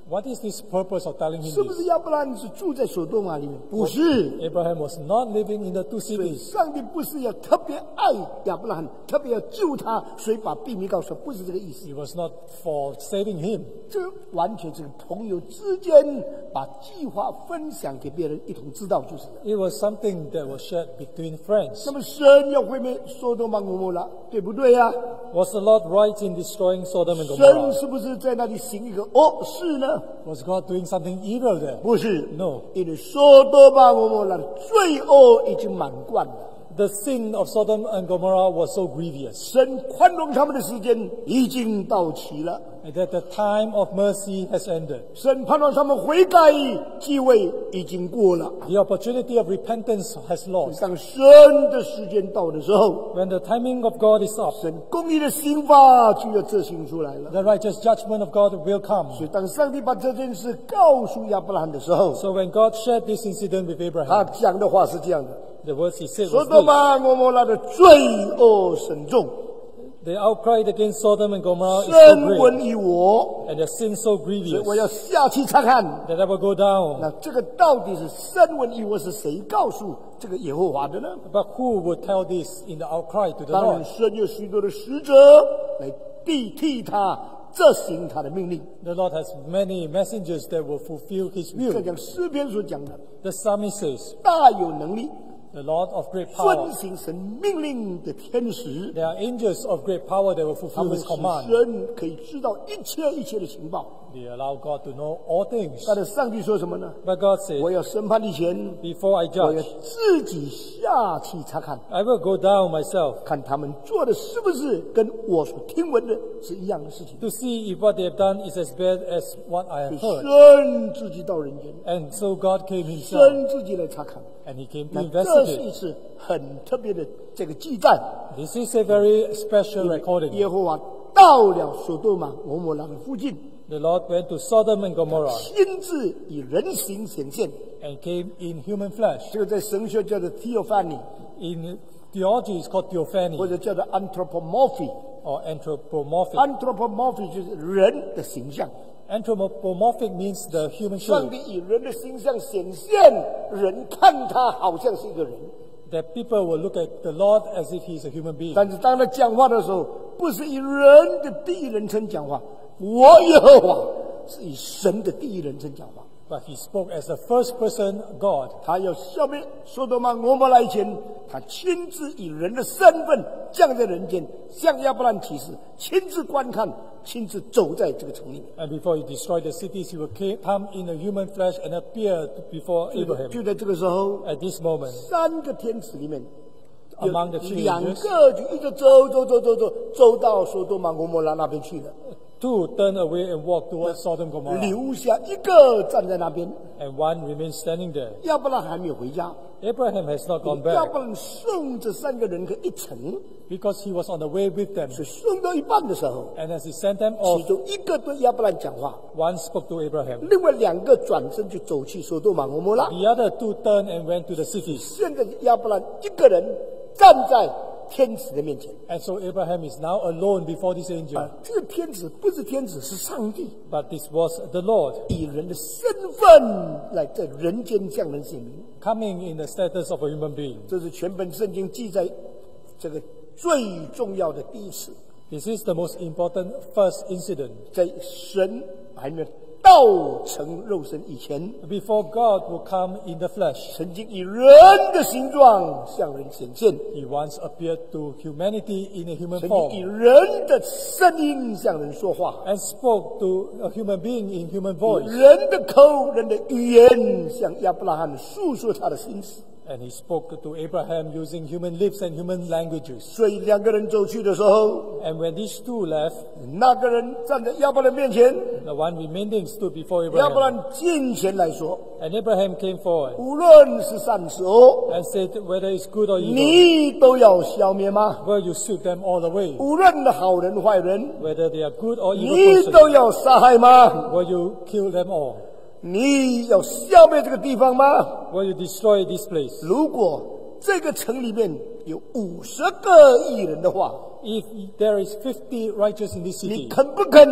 Speaker 2: What is this purpose of telling
Speaker 1: 是
Speaker 2: him
Speaker 1: 不
Speaker 2: this?
Speaker 1: 是亚伯拉罕是住在所多玛里面？不是。
Speaker 2: Abraham was not living in the two
Speaker 1: 所以
Speaker 2: cities.
Speaker 1: 上帝不是要特别爱亚伯拉罕，特别要救他，所以把秘密告诉他，不是这个意思。
Speaker 2: It was not for saving him.
Speaker 1: 这完全是朋友之间把计划分享给别人，一同知道就是了。
Speaker 2: It was something that was shared between friends.
Speaker 1: 那么神要毁灭所多玛俄摩拉，对不对呀、
Speaker 2: Was the Lord right in destroying Sodom and
Speaker 1: 神
Speaker 2: Gomorrah?
Speaker 1: 是不是在那里行一个恶事呢？
Speaker 2: Was God doing something evil there?
Speaker 1: 不是，
Speaker 2: No.
Speaker 1: 因为所多玛俄摩拉的罪恶已经满贯了。
Speaker 2: The sin of Sodom and Gomorrah was so grievous,
Speaker 1: 神宽容他们的时间已经到期了，
Speaker 2: and that the time of mercy has ended.
Speaker 1: 神盼望他们悔改机会已经过了。
Speaker 2: The opportunity of repentance has lost.
Speaker 1: 当神的时间到的时候，
Speaker 2: When the timing of God is up,
Speaker 1: 神公义的刑罚就要执行出来了。
Speaker 2: the righteous judgment of God will come.
Speaker 1: 所以，当上帝把这件事告诉亚伯拉罕的时候，
Speaker 2: So when God shared this incident with
Speaker 1: 他
Speaker 2: Abraham,
Speaker 1: 讲的话是这样的：
Speaker 2: the words he said
Speaker 1: 所
Speaker 2: was
Speaker 1: 多
Speaker 2: this:
Speaker 1: 玛俄摩拉的罪恶深重，
Speaker 2: The outcry against Sodom and Gomorrah is so
Speaker 1: 神
Speaker 2: great,
Speaker 1: 闻于我，
Speaker 2: and the sin so
Speaker 1: 所以
Speaker 2: grievous
Speaker 1: 我要下去查看。
Speaker 2: that I will go down.
Speaker 1: 那这个到底是神闻于我是谁告诉这个耶和华的呢？
Speaker 2: But who would tell this in the outcry to the
Speaker 1: 当然，
Speaker 2: Lord?
Speaker 1: 神有许多的使者来替他执行他的命令。
Speaker 2: The Lord has many messengers that will fulfill His
Speaker 1: 这
Speaker 2: will.
Speaker 1: 讲诗篇所讲的，
Speaker 2: The psalmist says,
Speaker 1: 大有能力
Speaker 2: the Lord of great
Speaker 1: 遵
Speaker 2: power.
Speaker 1: 行神命令的天使，
Speaker 2: There are angels of great power that will
Speaker 1: 他
Speaker 2: fulfill
Speaker 1: 们
Speaker 2: His
Speaker 1: 使
Speaker 2: command.
Speaker 1: 神可以知道一切的情报。
Speaker 2: They allow God to know all things.
Speaker 1: 但是上帝说什么呢？
Speaker 2: But God said,
Speaker 1: 我要审判以前，
Speaker 2: before I
Speaker 1: 我要
Speaker 2: judge,
Speaker 1: 自己下去查看，
Speaker 2: I will go down myself
Speaker 1: 看他们做的是不是跟我所听闻的是一样的事情。
Speaker 2: to see if what they have done is as bad as what I have heard.
Speaker 1: 神自己到人间，
Speaker 2: And so God came Himself,
Speaker 1: 神自己来查看。
Speaker 2: and He came to
Speaker 1: 那这是
Speaker 2: investigate.
Speaker 1: 一次很特别的这个记载。
Speaker 2: This is a very special
Speaker 1: 耶
Speaker 2: recording.
Speaker 1: 和华到了所多玛俄摩拉的附近，
Speaker 2: The Lord went to Sodom and Gomorrah
Speaker 1: 亲自以人形显现。
Speaker 2: and came in human flesh.
Speaker 1: 这个在神学叫做 theophany，
Speaker 2: In theology, it's called
Speaker 1: 或
Speaker 2: theophany
Speaker 1: 者叫做 anthropomorphy。
Speaker 2: or anthropomorphic.
Speaker 1: anthropomorphy 就是人的形象。
Speaker 2: Anthropomorphic means the human
Speaker 1: 上
Speaker 2: shape,
Speaker 1: 帝以人的形象显现，人看他好像是一个人，
Speaker 2: that people will look at the Lord as if He is a human being.
Speaker 1: 但是当他讲话的时候，不是以人的第一人称讲话，我耶和华是以神的第一人称讲话。
Speaker 2: But He spoke as the first person God.
Speaker 1: 他要消灭所多玛俄摩拉以前，他亲自以人的身份降在人间，向亚伯兰启示，亲自观看，亲自走在这个城里面。
Speaker 2: And before He destroyed the cities, He will come in a human flesh and appear before
Speaker 1: 就
Speaker 2: Abraham.
Speaker 1: 在这个时候，
Speaker 2: At this moment,
Speaker 1: 三个天使里面，有
Speaker 2: among the three
Speaker 1: 两
Speaker 2: angels,
Speaker 1: 个就一直走到所多玛俄摩拉那边去了，
Speaker 2: two turned away and walked towards Sodom and Gomorrah,
Speaker 1: 留下一个站在那边。
Speaker 2: and one remained standing there.
Speaker 1: 亚伯拉罕还没有回家，
Speaker 2: Abraham has not gone
Speaker 1: 亚
Speaker 2: back
Speaker 1: 伯拉罕送这三个人一程，
Speaker 2: because he was on the way with them.
Speaker 1: 是送到一半的时候，
Speaker 2: And as he sent them
Speaker 1: 其
Speaker 2: off,
Speaker 1: 中一个对亚伯拉罕讲话，
Speaker 2: one spoke to Abraham.
Speaker 1: 另外两个转身就走去所多玛俄摩拉。
Speaker 2: The other two turned and went to the cities.
Speaker 1: 现在亚伯兰一个人站在天使的面前，
Speaker 2: And so Abraham is now alone before this angel.
Speaker 1: 这个天使不是天使，是上帝，
Speaker 2: But this was the Lord
Speaker 1: 以人的身份来在人间向人显明。
Speaker 2: coming in the status of a human being.
Speaker 1: 这是全本圣经记载这个最重要的第一次，
Speaker 2: This is the most important first incident.
Speaker 1: 在神还没有道成肉身以前，
Speaker 2: Before God will come in the flesh,
Speaker 1: 曾经以人的形状向人显现，
Speaker 2: He once appeared to humanity in a human
Speaker 1: 曾经
Speaker 2: form
Speaker 1: 以人的声音向人说话，
Speaker 2: and spoke to a human being in human voice.
Speaker 1: 人的口、人的语言向亚伯拉罕诉说他的心思。
Speaker 2: And He spoke to Abraham using human lips and human languages.
Speaker 1: 所以两个人走去的时候，
Speaker 2: And when these two left,
Speaker 1: 那个人站在亚伯兰面前，
Speaker 2: the one remaining stood before
Speaker 1: 亚伯
Speaker 2: Abraham.
Speaker 1: 兰近前来说，
Speaker 2: And Abraham came forward
Speaker 1: 无论是善是恶，
Speaker 2: and said, whether it's good or evil,
Speaker 1: 你都要消灭吗？
Speaker 2: will you sweep them all away?
Speaker 1: 无论好人坏人，
Speaker 2: Whether they are good or
Speaker 1: 你
Speaker 2: evil
Speaker 1: 都
Speaker 2: person,
Speaker 1: 要杀害吗？
Speaker 2: will you kill them all?
Speaker 1: 你要消灭这个地方吗？
Speaker 2: Will you destroy this place?
Speaker 1: 如果这个城里面有50个义人的话，
Speaker 2: If there is 50 righteous in this
Speaker 1: 你
Speaker 2: city,
Speaker 1: 肯不肯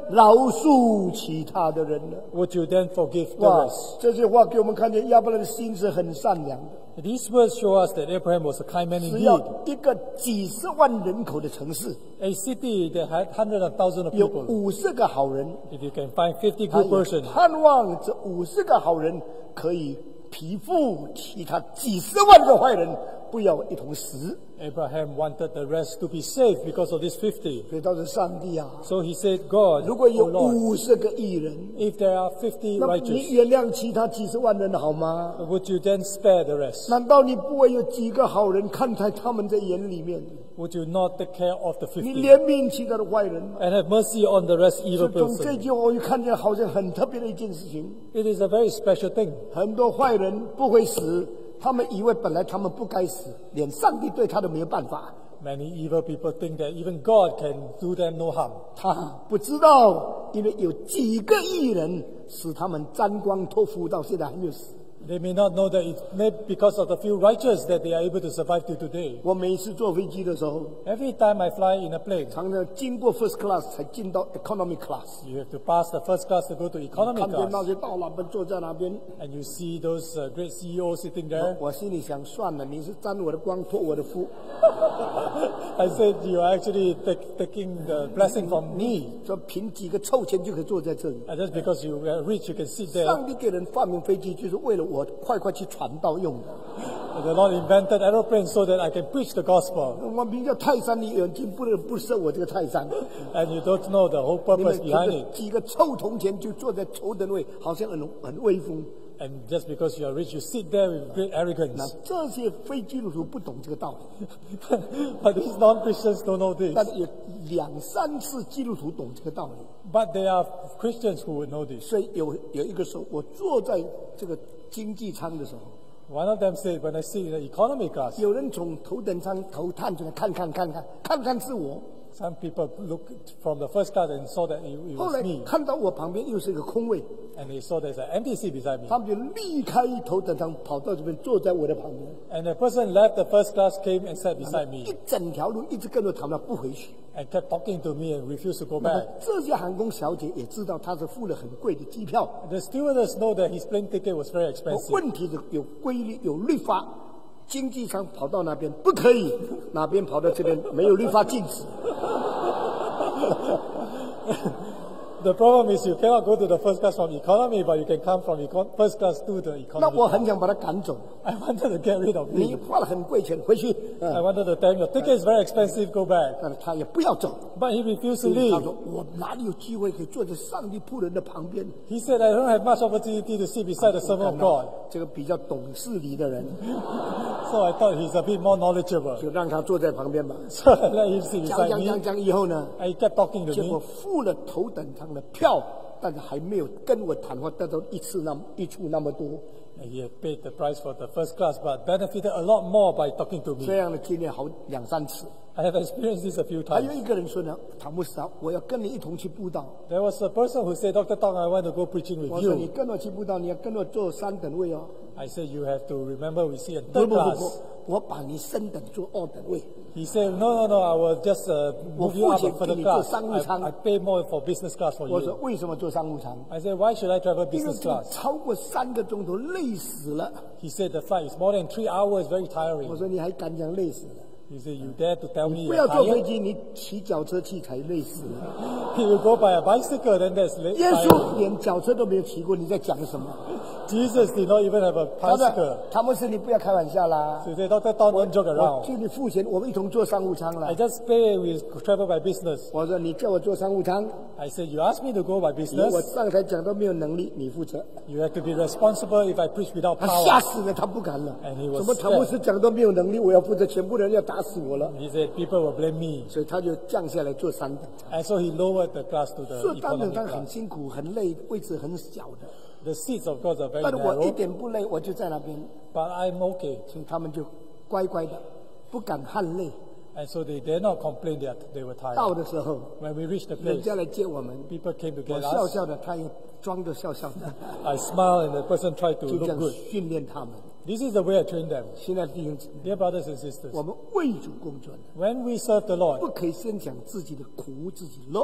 Speaker 1: 饶恕其他的人呢？
Speaker 2: would you then forgive the
Speaker 1: 哇
Speaker 2: rest?，
Speaker 1: 这些话给我们看见亚伯兰的心是很善良的。
Speaker 2: These words show us that Abraham was a kind man
Speaker 1: 只要
Speaker 2: indeed.
Speaker 1: 一个几十万人口的城市，
Speaker 2: A city that had hundreds of thousands of
Speaker 1: 有
Speaker 2: people.
Speaker 1: 50个好人，
Speaker 2: If you can find 50
Speaker 1: 他
Speaker 2: good
Speaker 1: 也
Speaker 2: persons,
Speaker 1: 盼望这50个好人可以匹夫其他几十万个坏人不要一同死。
Speaker 2: Abraham wanted the rest to be saved because of these 50.
Speaker 1: 所以他说：“上帝啊，
Speaker 2: So he said, God,
Speaker 1: 如果有
Speaker 2: O Lord,
Speaker 1: 50个义人，
Speaker 2: if there are 50
Speaker 1: 那么你
Speaker 2: righteous,
Speaker 1: 原谅其他几十万人好吗？
Speaker 2: would you then spare the rest?
Speaker 1: 难道你不会有几个好人看在他们的眼里面？
Speaker 2: Would you not take care of the
Speaker 1: 你
Speaker 2: 50
Speaker 1: 怜悯其他的坏人吗？”
Speaker 2: and have mercy on the rest
Speaker 1: 所
Speaker 2: evil
Speaker 1: 以从这
Speaker 2: person?
Speaker 1: 句话我就看见好像很特别的一件事情。
Speaker 2: It is a very special thing.
Speaker 1: 很多坏人不会死，他们以为本来他们不该死，连上帝对他都没有办法。
Speaker 2: Many evil people think that even God can do them no harm.
Speaker 1: 他不知道，因为有几个义人使他们沾光托付到现在还没有死。
Speaker 2: They may not know that it's maybe because of the few righteous that they are able to survive till today.
Speaker 1: 我每一次坐飞机的时候，
Speaker 2: Every time I fly in a plane,
Speaker 1: 常常经过 first class 才进到 economy class，
Speaker 2: you have to pass the first class to go to economy
Speaker 1: 看见那
Speaker 2: class.
Speaker 1: 些大老板坐在那边，
Speaker 2: And you see those great CEOs sitting there.
Speaker 1: 我心里想，算了，你是沾我的光，托我的福。
Speaker 2: I said, you are actually taking the blessing from me.
Speaker 1: 说凭几个臭钱就可以坐在这里。
Speaker 2: And just because you are rich, you can sit there.
Speaker 1: 上帝给人发明飞机，就是为了我快快去传道用的。
Speaker 2: The Lord invented aeroplanes so that I can preach the gospel.
Speaker 1: 我名叫泰山，你眼睛不设我这个泰山。
Speaker 2: And you don't know the whole
Speaker 1: 你
Speaker 2: purpose
Speaker 1: 们
Speaker 2: behind it.
Speaker 1: 几个臭铜钱就坐在头等位，好像很威风。
Speaker 2: And just because you are rich, you sit there with great
Speaker 1: 那
Speaker 2: arrogance.
Speaker 1: 这些非基督徒不懂这个道理，
Speaker 2: But these non-Christians don't know this.
Speaker 1: 但是有2、3次基督徒懂这个道理。
Speaker 2: But there are Christians who would know this.
Speaker 1: 所以有一个时候，我坐在这个经济舱的时候，
Speaker 2: One of them said, when I sit in the economy class,
Speaker 1: 有人从头等舱头探出来看是我。
Speaker 2: some people looked from the first class and saw that it
Speaker 1: 后
Speaker 2: was
Speaker 1: 来
Speaker 2: me.
Speaker 1: 看到我旁边又是一个空位，
Speaker 2: And they saw there's an empty seat beside me.
Speaker 1: 他们就立开头等舱跑到这边坐在我的旁边。
Speaker 2: And the person left the first class, came and sat beside
Speaker 1: 一
Speaker 2: me
Speaker 1: 整条路一直跟着谈到不回去。
Speaker 2: and kept talking to me and refused to go
Speaker 1: 那么
Speaker 2: back.
Speaker 1: 这些航空小姐也知道他是付了很贵的机票，
Speaker 2: The stewardess know that his plane ticket was very expensive.
Speaker 1: 问题是有规律有律法，经济舱跑到那边不可以，哪边跑到这边没有律法禁止。
Speaker 2: The problem is you cannot go to the first class from economy, but you can come from first class to the
Speaker 1: 那
Speaker 2: economy.
Speaker 1: 我很想把他赶走，
Speaker 2: I wanted to get rid of
Speaker 1: 你
Speaker 2: him.
Speaker 1: 花了很贵钱回去，
Speaker 2: I wanted to tell him, your ticket is very expensive, go back.
Speaker 1: 但是他也不要走。
Speaker 2: But he refused to
Speaker 1: 他
Speaker 2: leave.
Speaker 1: 说：“我哪里有机会可以坐在上帝仆人的旁边？
Speaker 2: He said, I don't have much opportunity to sit beside the servant of God.
Speaker 1: 这个比较懂事理的人，
Speaker 2: So I thought he's a bit more knowledgeable.
Speaker 1: 就让他坐在旁边吧。
Speaker 2: So I let him sit
Speaker 1: 讲
Speaker 2: beside
Speaker 1: 讲讲
Speaker 2: me.
Speaker 1: 讲以后呢，
Speaker 2: And he kept talking to
Speaker 1: 结果
Speaker 2: me.
Speaker 1: 付了头等舱的票，但是还没有跟我谈话得到一处那么多。
Speaker 2: And he had paid the price for the first class, but benefited a lot more by talking to
Speaker 1: 这
Speaker 2: me.
Speaker 1: 样的经验好2、3次。
Speaker 2: I have experienced this a few
Speaker 1: 还有
Speaker 2: times.
Speaker 1: 一个人说呢，唐牧师啊，我要跟你一同去布道。
Speaker 2: There was a person who said, Dr. Tong, I want to go preaching with
Speaker 1: 我说你
Speaker 2: you.
Speaker 1: 跟我去布道，你要跟我坐3等位哦。
Speaker 2: I said, you have to remember we see a
Speaker 1: 不
Speaker 2: third
Speaker 1: 不不
Speaker 2: class.
Speaker 1: 不，我把你升等坐2等位。
Speaker 2: He said, no, I will just move you up a further class.
Speaker 1: 我付钱给你坐商务舱。
Speaker 2: I pay more for business class for
Speaker 1: 我说
Speaker 2: you.
Speaker 1: 为什么坐商务舱？
Speaker 2: I said, why should I travel
Speaker 1: 因为
Speaker 2: business
Speaker 1: 坐
Speaker 2: class?
Speaker 1: 超过3个钟头累死了。
Speaker 2: He said, the flight is more than 3 hours, very
Speaker 1: 我
Speaker 2: tiring.
Speaker 1: 说你还敢讲累死了？
Speaker 2: He said, you dare to tell me
Speaker 1: 不
Speaker 2: you're
Speaker 1: 要坐飞
Speaker 2: tired?
Speaker 1: 机，你骑脚车去才累死了。
Speaker 2: If you go by a bicycle, then that's
Speaker 1: 耶
Speaker 2: tiring.
Speaker 1: 稣连脚车都没有骑过，你在讲什么？
Speaker 2: Jesus did not even have a
Speaker 1: 他说
Speaker 2: bicycle.
Speaker 1: 唐牧师，你不要开玩笑啦！
Speaker 2: So he said, Dr. Tong, don't joke
Speaker 1: 我
Speaker 2: around.
Speaker 1: 替你付钱，我们一同坐商务舱
Speaker 2: I
Speaker 1: 了。
Speaker 2: just pay, we travel by business.
Speaker 1: 我说你叫我坐商务舱，
Speaker 2: I said, you asked me to go by
Speaker 1: 我
Speaker 2: business.
Speaker 1: 上台讲都没有能力，你负责。
Speaker 2: You have to be responsible if I preach without
Speaker 1: 他吓
Speaker 2: power.
Speaker 1: 死了，他不敢了
Speaker 2: And he。was
Speaker 1: 什么唐牧师讲都没有能力，我要负责，全部人要打死我了。
Speaker 2: He said, people will blame me.
Speaker 1: 所以他就降下来坐3等。
Speaker 2: And so he lowered the class to
Speaker 1: 坐
Speaker 2: the
Speaker 1: 3等
Speaker 2: economy
Speaker 1: 舱很
Speaker 2: class.
Speaker 1: 辛苦，很累，位置很小的。
Speaker 2: The seats, of course, are very
Speaker 1: 但是我一
Speaker 2: narrow,
Speaker 1: 点不累，我就在那边，
Speaker 2: but I'm okay.
Speaker 1: 所以他们就乖乖的，不敢汗泪。
Speaker 2: And so they dare not complain that they were
Speaker 1: 到
Speaker 2: tired.
Speaker 1: 的时候，
Speaker 2: When we reached the
Speaker 1: 人
Speaker 2: place,
Speaker 1: 家来接我们，
Speaker 2: people came to
Speaker 1: 我
Speaker 2: get
Speaker 1: 笑
Speaker 2: us.
Speaker 1: 笑的，他也装着笑笑的，
Speaker 2: I smiled and the person tried to
Speaker 1: 就这
Speaker 2: look
Speaker 1: 样
Speaker 2: good.
Speaker 1: 训练他们。
Speaker 2: This is the way I train them.
Speaker 1: 亲爱的弟兄姊妹，
Speaker 2: Dear brothers and sisters,
Speaker 1: 我们为主工作的，
Speaker 2: when we serve the Lord,
Speaker 1: 不可以先讲自己的苦、自己乐。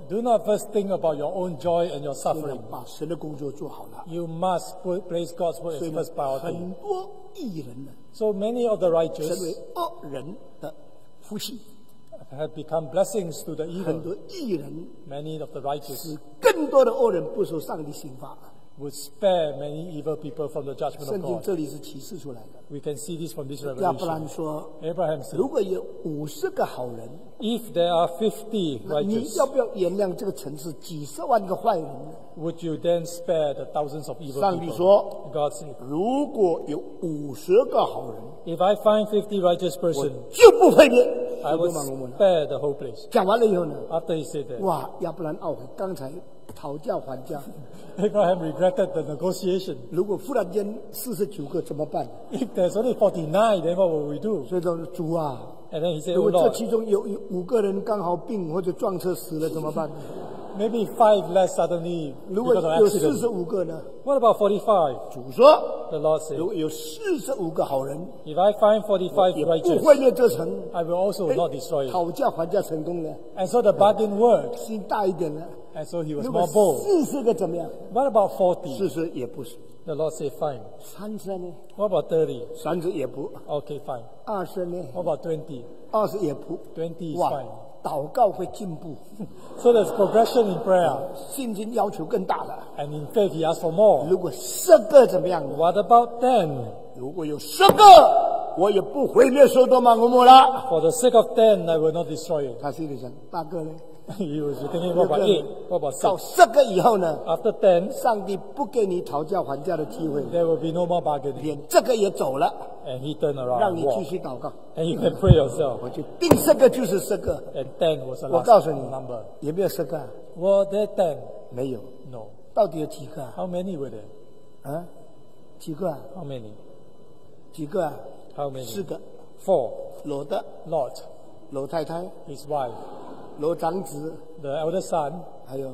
Speaker 2: Do not first think about your own joy and your
Speaker 1: 所以呢
Speaker 2: suffering.
Speaker 1: 把神的工作做好了。
Speaker 2: You must place God's word
Speaker 1: 所
Speaker 2: as
Speaker 1: 以呢
Speaker 2: first priority.
Speaker 1: 很多义人呢
Speaker 2: So many of the
Speaker 1: 成
Speaker 2: righteous
Speaker 1: 为恶人的福气，
Speaker 2: have become blessings to the
Speaker 1: 很
Speaker 2: evil.
Speaker 1: 多义人
Speaker 2: Many of the righteous
Speaker 1: 使更多的恶人不受上帝刑罚。
Speaker 2: would spare many evil people from the judgment
Speaker 1: 圣
Speaker 2: of
Speaker 1: 经
Speaker 2: God.
Speaker 1: 这里是启示出来的。
Speaker 2: We can see this from this
Speaker 1: 亚伯兰
Speaker 2: revelation.
Speaker 1: 说，
Speaker 2: Abraham said,
Speaker 1: 如果有50个好人，
Speaker 2: if there are 50
Speaker 1: 那你
Speaker 2: righteous,
Speaker 1: 要不要原谅这个城市几十万个坏人呢？
Speaker 2: would you then spare the thousands of evil
Speaker 1: 上帝
Speaker 2: people?
Speaker 1: 说，
Speaker 2: God said,
Speaker 1: 如果有50个好人，
Speaker 2: if I find 50 righteous
Speaker 1: 我
Speaker 2: person,
Speaker 1: 就不会灭。
Speaker 2: I will
Speaker 1: 你都忙我们了
Speaker 2: spare the whole place.
Speaker 1: 讲完了以后呢，
Speaker 2: After he said that,
Speaker 1: 哇，亚伯兰懊悔，刚才讨价还价，
Speaker 2: Abraham regretted the negotiation.
Speaker 1: 如果忽然间49个怎么办？
Speaker 2: If there's only 49, then what will we do?
Speaker 1: 所以说主啊，
Speaker 2: And then he said,
Speaker 1: 如
Speaker 2: oh
Speaker 1: 果这
Speaker 2: Lord,
Speaker 1: 其中有5个人刚好病或者撞车死了怎么办？
Speaker 2: maybe 5 less suddenly
Speaker 1: 如果
Speaker 2: because of
Speaker 1: 有
Speaker 2: accident.
Speaker 1: 45个呢？
Speaker 2: What about 45?
Speaker 1: 主说，
Speaker 2: The Lord
Speaker 1: 如
Speaker 2: said,
Speaker 1: 果有45个好人，
Speaker 2: if I find 45
Speaker 1: 也不
Speaker 2: righteous,
Speaker 1: 会灭这城。
Speaker 2: I will also not destroy it.
Speaker 1: 讨价还价成功了，
Speaker 2: And so the bargain worked.
Speaker 1: 心大一点了。
Speaker 2: And so he was
Speaker 1: 如果
Speaker 2: more bold.
Speaker 1: 40个怎么样？
Speaker 2: What about 40?
Speaker 1: 40也不是，
Speaker 2: The Lord said, fine.
Speaker 1: 30呢？
Speaker 2: What about 30?
Speaker 1: 30也不，
Speaker 2: Okay, fine.
Speaker 1: 20呢？
Speaker 2: What about 20?
Speaker 1: 20也不。
Speaker 2: 20 is
Speaker 1: 哇
Speaker 2: fine.，
Speaker 1: 祷告会进步，
Speaker 2: So there's progression in prayer.
Speaker 1: 信心要求更大了。
Speaker 2: And in faith, he asked for more.
Speaker 1: 如果10个怎么样呢？
Speaker 2: What about 10?
Speaker 1: 如果有10个，我也不毁灭所多玛俄摩拉。
Speaker 2: For the sake of 10, I will not destroy it.
Speaker 1: 他心里想，8个呢？
Speaker 2: He was thinking, what about 8? What about
Speaker 1: 到
Speaker 2: 6?
Speaker 1: 10个以后呢？
Speaker 2: After 10,
Speaker 1: 上帝不给你讨价还价的机会，
Speaker 2: there will be no more bargaining.
Speaker 1: 连这个也走了，
Speaker 2: And he turned
Speaker 1: 让
Speaker 2: around
Speaker 1: 你
Speaker 2: and
Speaker 1: 继
Speaker 2: walked.
Speaker 1: 续祷告。
Speaker 2: And you can pray yourself.
Speaker 1: 我就定10个就是10个。
Speaker 2: And 10 was the
Speaker 1: 我
Speaker 2: last
Speaker 1: 告诉你
Speaker 2: number.
Speaker 1: 有没有10个啊？
Speaker 2: Were there 10?
Speaker 1: 没有，
Speaker 2: No.
Speaker 1: 到底有几个啊？
Speaker 2: How many were there?
Speaker 1: 啊，几个啊？
Speaker 2: How many?
Speaker 1: 几个啊？
Speaker 2: How many?
Speaker 1: 4个。
Speaker 2: 4.
Speaker 1: 罗的、
Speaker 2: Lot,
Speaker 1: 罗太太、
Speaker 2: his wife,
Speaker 1: 罗长子，
Speaker 2: the elder son,
Speaker 1: 还有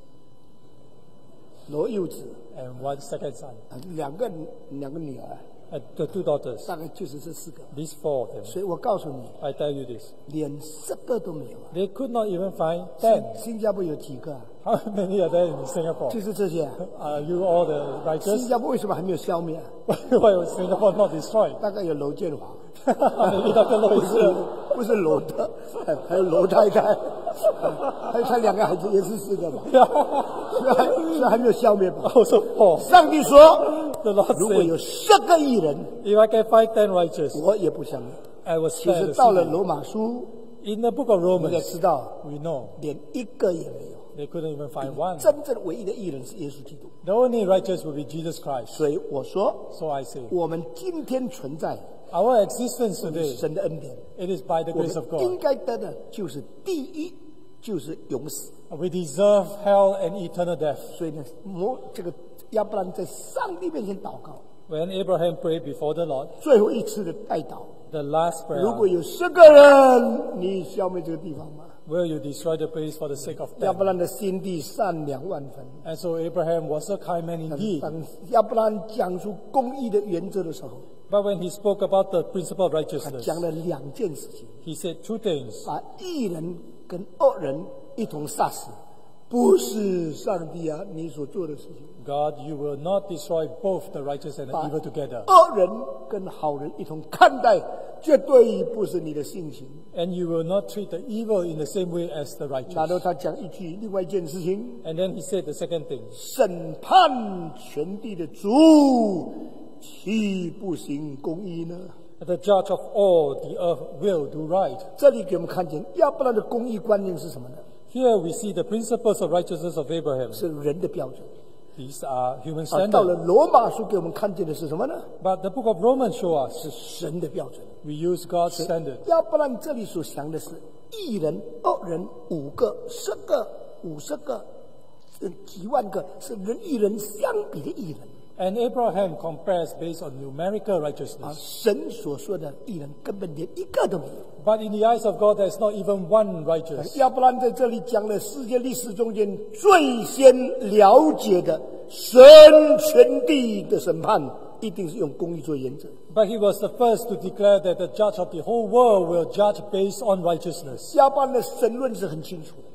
Speaker 1: 罗幼子，
Speaker 2: and one second son.
Speaker 1: 两个女儿，
Speaker 2: And the 2 daughters.
Speaker 1: 大概就是这4个。
Speaker 2: These 4 of them.
Speaker 1: 所以我告诉你，
Speaker 2: I tell you this.
Speaker 1: 连10个都没有啊。
Speaker 2: They could not even find 10.
Speaker 1: 新加坡有几个啊？
Speaker 2: How many are there in Singapore?
Speaker 1: 就是这些啊。
Speaker 2: Are you all the
Speaker 1: 新
Speaker 2: righteous?
Speaker 1: 加坡为什么还没有消灭啊？
Speaker 2: Why was Singapore not destroyed?
Speaker 1: 大概有罗建华，
Speaker 2: Maybe Dr. Loh
Speaker 1: 不
Speaker 2: is
Speaker 1: 是
Speaker 2: here.
Speaker 1: 不是罗德，还有罗太太，还有他2个孩子也是4个嘛，所以还没有消灭吧？
Speaker 2: Also 4.
Speaker 1: 上帝说，
Speaker 2: The Lord
Speaker 1: 如果有
Speaker 2: said,
Speaker 1: 10个义人，
Speaker 2: if I can find 10 righteous,
Speaker 1: 我也不消灭。
Speaker 2: I will
Speaker 1: 其
Speaker 2: spare
Speaker 1: 实
Speaker 2: the
Speaker 1: 到了
Speaker 2: city.
Speaker 1: 罗马书，
Speaker 2: In the book of
Speaker 1: 你也
Speaker 2: Romans,
Speaker 1: 知道，
Speaker 2: we know
Speaker 1: 连1个也没有。
Speaker 2: they couldn't even find one.
Speaker 1: 真正唯一的义人是耶稣基督。
Speaker 2: The only righteous will be Jesus Christ.
Speaker 1: 所以我说，
Speaker 2: So I say,
Speaker 1: 我们今天存在
Speaker 2: our existence today,
Speaker 1: 神的恩典，
Speaker 2: it is by the
Speaker 1: 我
Speaker 2: grace of
Speaker 1: 们应
Speaker 2: God.
Speaker 1: 该得的就是第一，就是永死。
Speaker 2: We deserve hell and eternal death.
Speaker 1: 所以呢，这个亚伯兰在上帝面前祷告，
Speaker 2: When Abraham prayed before the Lord,
Speaker 1: 最后一次的代祷。
Speaker 2: the last
Speaker 1: 如果
Speaker 2: prayer,
Speaker 1: 有10个人，你消灭这个地方吗？
Speaker 2: will you destroy the place for the sake of
Speaker 1: 亚
Speaker 2: them?
Speaker 1: 伯兰的心地善良万分。
Speaker 2: And so Abraham was a kind man indeed.
Speaker 1: 当亚伯兰讲出公义的原则的时候，
Speaker 2: But when he spoke about the principle of
Speaker 1: 他
Speaker 2: righteousness,
Speaker 1: 讲了2件事情：
Speaker 2: he said 2 things.
Speaker 1: 把义人跟恶人一同杀死，不是上帝啊你所做的事情；
Speaker 2: God, you will not destroy both the righteous and the
Speaker 1: 把
Speaker 2: evil together.
Speaker 1: 恶人跟好人一同看待，绝对不是你的性情。
Speaker 2: And you will not treat the evil in the same way as the
Speaker 1: 然
Speaker 2: righteous.
Speaker 1: 后他讲一句另外一件事情：
Speaker 2: And then he said the second thing.
Speaker 1: 审判全地的主，岂不行公义呢？
Speaker 2: The judge of all the earth will do right.
Speaker 1: 这里给我们看见亚伯兰的公义观念是什么呢？
Speaker 2: Here we see the principles of righteousness of Abraham.
Speaker 1: 是人的标准。
Speaker 2: These are human
Speaker 1: 到了
Speaker 2: standards.
Speaker 1: 罗马书给我们看见的是什么呢？
Speaker 2: But the book of Romans show us
Speaker 1: 是神的标准。
Speaker 2: we use God's standard.
Speaker 1: 亚伯兰这里所想的是一人、二人、5个、10个、50个，几万个，是人与人相比的义人。
Speaker 2: And Abraham compares based on numerical
Speaker 1: 而
Speaker 2: righteousness.
Speaker 1: 神所说的义人根本连1个都没有。
Speaker 2: But in the eyes of God, there's not even one righteous.
Speaker 1: 亚伯兰在这里讲了世界历史中间最先了解的神全地的审判，一定是用公义做原则。
Speaker 2: But he was the first to declare that the judge of the whole world will judge based on righteousness.
Speaker 1: 亚伯兰的神论是很清楚的。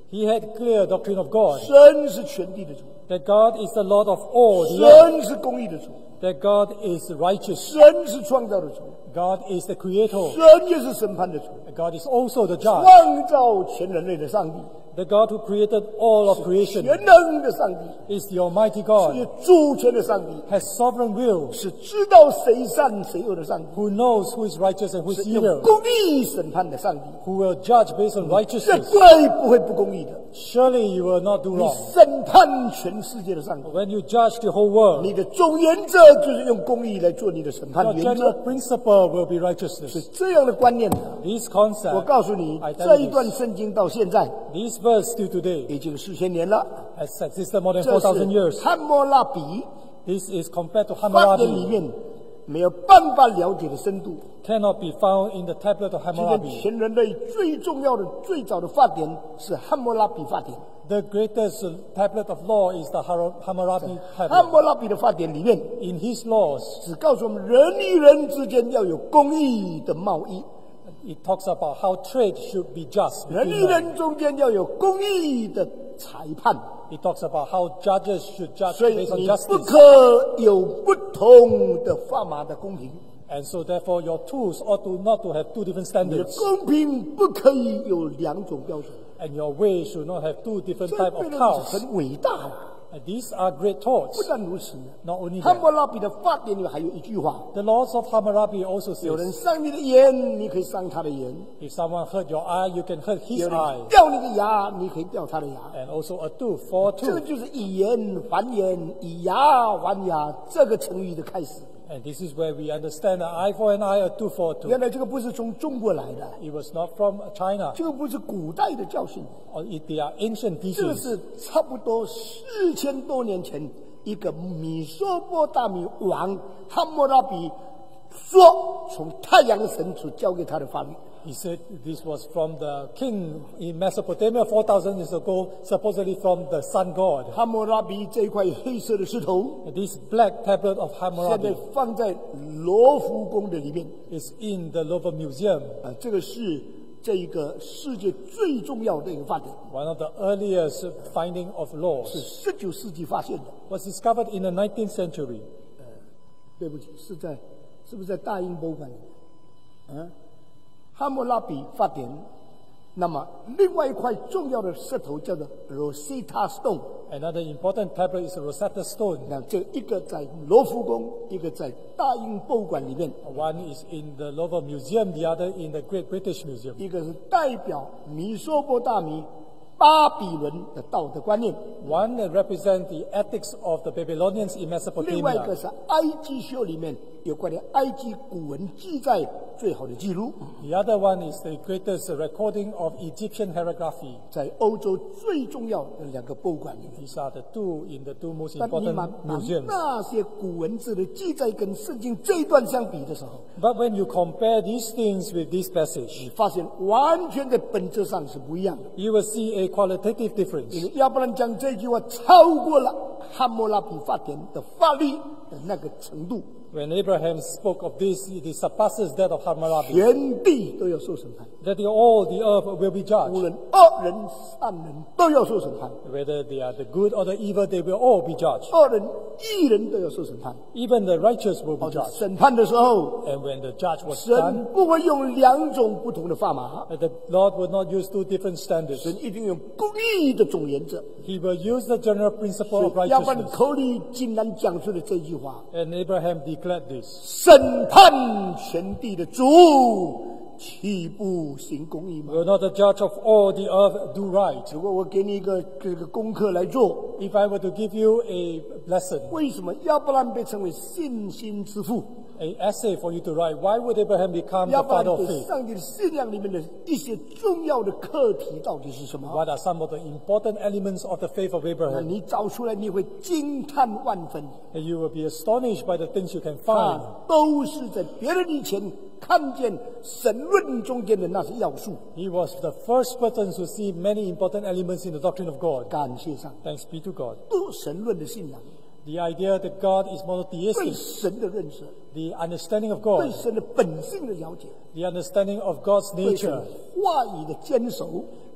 Speaker 2: He had clear doctrine of God,
Speaker 1: 神是全地的主，
Speaker 2: that God is the Lord of all the earth,
Speaker 1: 神是公义的主，
Speaker 2: that God is righteous,
Speaker 1: 神是创造的主，
Speaker 2: God is the creator,
Speaker 1: 神也是审判的主，
Speaker 2: and God is also the judge,
Speaker 1: 创造全人类的上帝，
Speaker 2: the God who created all of creation,
Speaker 1: 全能的上帝，
Speaker 2: is the Almighty
Speaker 1: 是
Speaker 2: God,
Speaker 1: 有主权的上帝，
Speaker 2: has sovereign will,
Speaker 1: 是知道谁善谁恶的上帝，
Speaker 2: who knows who is righteous and who is
Speaker 1: 是有
Speaker 2: evil,
Speaker 1: 公义审判的上帝，
Speaker 2: who will judge based on
Speaker 1: 绝
Speaker 2: righteousness.
Speaker 1: 对不会不公义的。
Speaker 2: Surely you will not do
Speaker 1: 你
Speaker 2: wrong.
Speaker 1: 审判全世界的上帝，
Speaker 2: When you judge the whole world,
Speaker 1: 你的总原则就是用公义来做你的审判
Speaker 2: your
Speaker 1: 原
Speaker 2: general
Speaker 1: 则，
Speaker 2: principle will be
Speaker 1: 是
Speaker 2: righteousness.
Speaker 1: 这样的观念。
Speaker 2: This
Speaker 1: 我
Speaker 2: concept,
Speaker 1: 告诉你
Speaker 2: I，tell
Speaker 1: 这
Speaker 2: you
Speaker 1: 一段圣经到现在
Speaker 2: this verse till today
Speaker 1: 已经4000年了，
Speaker 2: has existed more than
Speaker 1: 这
Speaker 2: 4,000
Speaker 1: 是
Speaker 2: years.
Speaker 1: 汉谟拉比
Speaker 2: This is compared to
Speaker 1: 法典里
Speaker 2: Hammurabi,
Speaker 1: 面没有办法了解的深度。
Speaker 2: cannot be found in the tablet of
Speaker 1: 今天
Speaker 2: Hammurabi.
Speaker 1: 全人类最重要的、最早的法典是汉谟拉比法典。
Speaker 2: The greatest tablet of law is the Hammurabi
Speaker 1: 汉
Speaker 2: tablet.
Speaker 1: 谟拉比的法典里面
Speaker 2: In his laws,
Speaker 1: 只告诉我们人与人之间要有公义的贸易，
Speaker 2: it talks about how trade should be just
Speaker 1: 人
Speaker 2: between
Speaker 1: 与
Speaker 2: men.
Speaker 1: 人中间要有公义的裁判。
Speaker 2: It talks about how judges should judge
Speaker 1: 所以
Speaker 2: based on
Speaker 1: 你不
Speaker 2: justice.
Speaker 1: 可有不同的法码的公平，
Speaker 2: And so therefore your tools ought to not to have two different
Speaker 1: 你的
Speaker 2: standards.
Speaker 1: 公平不可以有两种标准。
Speaker 2: And your way should not have two different
Speaker 1: 这
Speaker 2: type
Speaker 1: 对
Speaker 2: of
Speaker 1: 人
Speaker 2: cows.
Speaker 1: 很伟大了。
Speaker 2: And these are great
Speaker 1: 不
Speaker 2: thoughts.
Speaker 1: 但如此，
Speaker 2: Not only
Speaker 1: 汉
Speaker 2: that,
Speaker 1: 谟拉比的法典里面还有一句话：
Speaker 2: the laws of Hammurabi also
Speaker 1: 有人
Speaker 2: says,
Speaker 1: 伤你的眼，你可以伤他的眼；
Speaker 2: if someone hurt your eye, you can hurt
Speaker 1: 有
Speaker 2: his
Speaker 1: 人
Speaker 2: eye.
Speaker 1: 掉你的牙，你可以掉他的牙。
Speaker 2: And also a tooth for a
Speaker 1: 这个
Speaker 2: tooth.
Speaker 1: 就是以眼还眼，以牙还牙这个成语的开始。
Speaker 2: And this is where we understand an eye for an eye, a tooth for a
Speaker 1: 原
Speaker 2: tooth.
Speaker 1: 来这个不是从中国来的，
Speaker 2: It was not from China,
Speaker 1: 这个不是古代的教训，
Speaker 2: or they are ancient
Speaker 1: 这个
Speaker 2: teachings.
Speaker 1: 是差不多4000多年前一个米索波大米王汉谟拉比说从太阳神所交给他的法律。
Speaker 2: He said this was from the king in Mesopotamia 4,000 years ago, supposedly from the sun god.
Speaker 1: 汉谟拉比这一块黑色的石头，
Speaker 2: This black tablet of
Speaker 1: 现在
Speaker 2: Hammurabi
Speaker 1: 放在罗浮宫的里面。
Speaker 2: is in the Louvre Museum,
Speaker 1: 这个是这一个世界最重要的一个法典，
Speaker 2: one of the earliest finding of
Speaker 1: 是
Speaker 2: laws.
Speaker 1: 19世纪发现的。
Speaker 2: Was discovered in the 19th century.
Speaker 1: 对不起，是不是在大英博物馆里面？汉谟拉比法典。那么另外一块重要的石头叫做 Rosetta Stone，
Speaker 2: Another important tablet is the Rosetta Stone.
Speaker 1: 那这一个在罗浮宫，一个在大英博物馆里面，
Speaker 2: One is in the Louvre Museum, the other in the Great British Museum.
Speaker 1: 一个是代表米索波大米巴比伦的道德观念，
Speaker 2: One that represents the ethics of the Babylonians in
Speaker 1: 另外一个
Speaker 2: Mesopotamia.
Speaker 1: 是埃及书里面有关于埃及古文记载最好的记录，
Speaker 2: The other one is the greatest recording of Egyptian hieroglyphy.
Speaker 1: 在欧洲最重要的两个博物馆里面。
Speaker 2: These are the two in the two most
Speaker 1: 但你
Speaker 2: important
Speaker 1: 把
Speaker 2: museums.
Speaker 1: 那些古文字的记载跟圣经这一段相比的时候，
Speaker 2: But when you compare these things with this passage,
Speaker 1: 发现完全在本质上是不一样的。
Speaker 2: you will see a qualitative
Speaker 1: 因
Speaker 2: difference.
Speaker 1: 为亚伯兰讲这句话超过了汉谟拉比法典的法律的那个程度，
Speaker 2: When Abraham spoke of this, it surpasses that of Hammurabi.
Speaker 1: 全地都要受审判，
Speaker 2: That all the earth will be
Speaker 1: 无
Speaker 2: judged.
Speaker 1: 论恶人善人都要受审判，
Speaker 2: Whether they are the good or the evil, they will all be judged.
Speaker 1: 恶人义人都要受审判。
Speaker 2: Even the righteous will be
Speaker 1: 而且
Speaker 2: judged.
Speaker 1: 审判的时候，
Speaker 2: And when the judge was
Speaker 1: 神
Speaker 2: done,
Speaker 1: 不会用两种不同的法码，
Speaker 2: the Lord will not use two different standards.
Speaker 1: 神一定用公义的总原则。
Speaker 2: He will use the general principle of
Speaker 1: 亚伯兰
Speaker 2: righteousness.
Speaker 1: 口里竟然讲出了这句话：
Speaker 2: And Abraham declared this.
Speaker 1: 审判全地的主，岂不行公义吗？
Speaker 2: Will not the judge of all the earth do right?
Speaker 1: 如果我给你一个这个功课来做，
Speaker 2: If I were to give you a lesson,
Speaker 1: 为什么亚伯兰被称为信心之父？
Speaker 2: an essay for you to write, why would Abraham become
Speaker 1: 亚
Speaker 2: the
Speaker 1: 伯
Speaker 2: father
Speaker 1: 兰
Speaker 2: of
Speaker 1: 对
Speaker 2: faith?
Speaker 1: 上帝的信仰里面的一些重要的课题到底是什么？
Speaker 2: What are some of the important elements of the faith of
Speaker 1: 那
Speaker 2: Abraham?
Speaker 1: 你找出来，你会惊叹万分。
Speaker 2: And you will be astonished by the things you can
Speaker 1: 他
Speaker 2: find.
Speaker 1: 都是在别人以前看见神论中间的那些要素。
Speaker 2: He was the first person to see many important elements in the doctrine of God.
Speaker 1: 感谢上帝，
Speaker 2: Thanks be to God.
Speaker 1: 都神论的信仰，
Speaker 2: The idea that God is
Speaker 1: 对
Speaker 2: monotheistic,
Speaker 1: 神的认识，
Speaker 2: the understanding of
Speaker 1: 对
Speaker 2: God,
Speaker 1: 神的本性的了解，
Speaker 2: the understanding of God's
Speaker 1: 对神
Speaker 2: nature,
Speaker 1: 话语的坚守，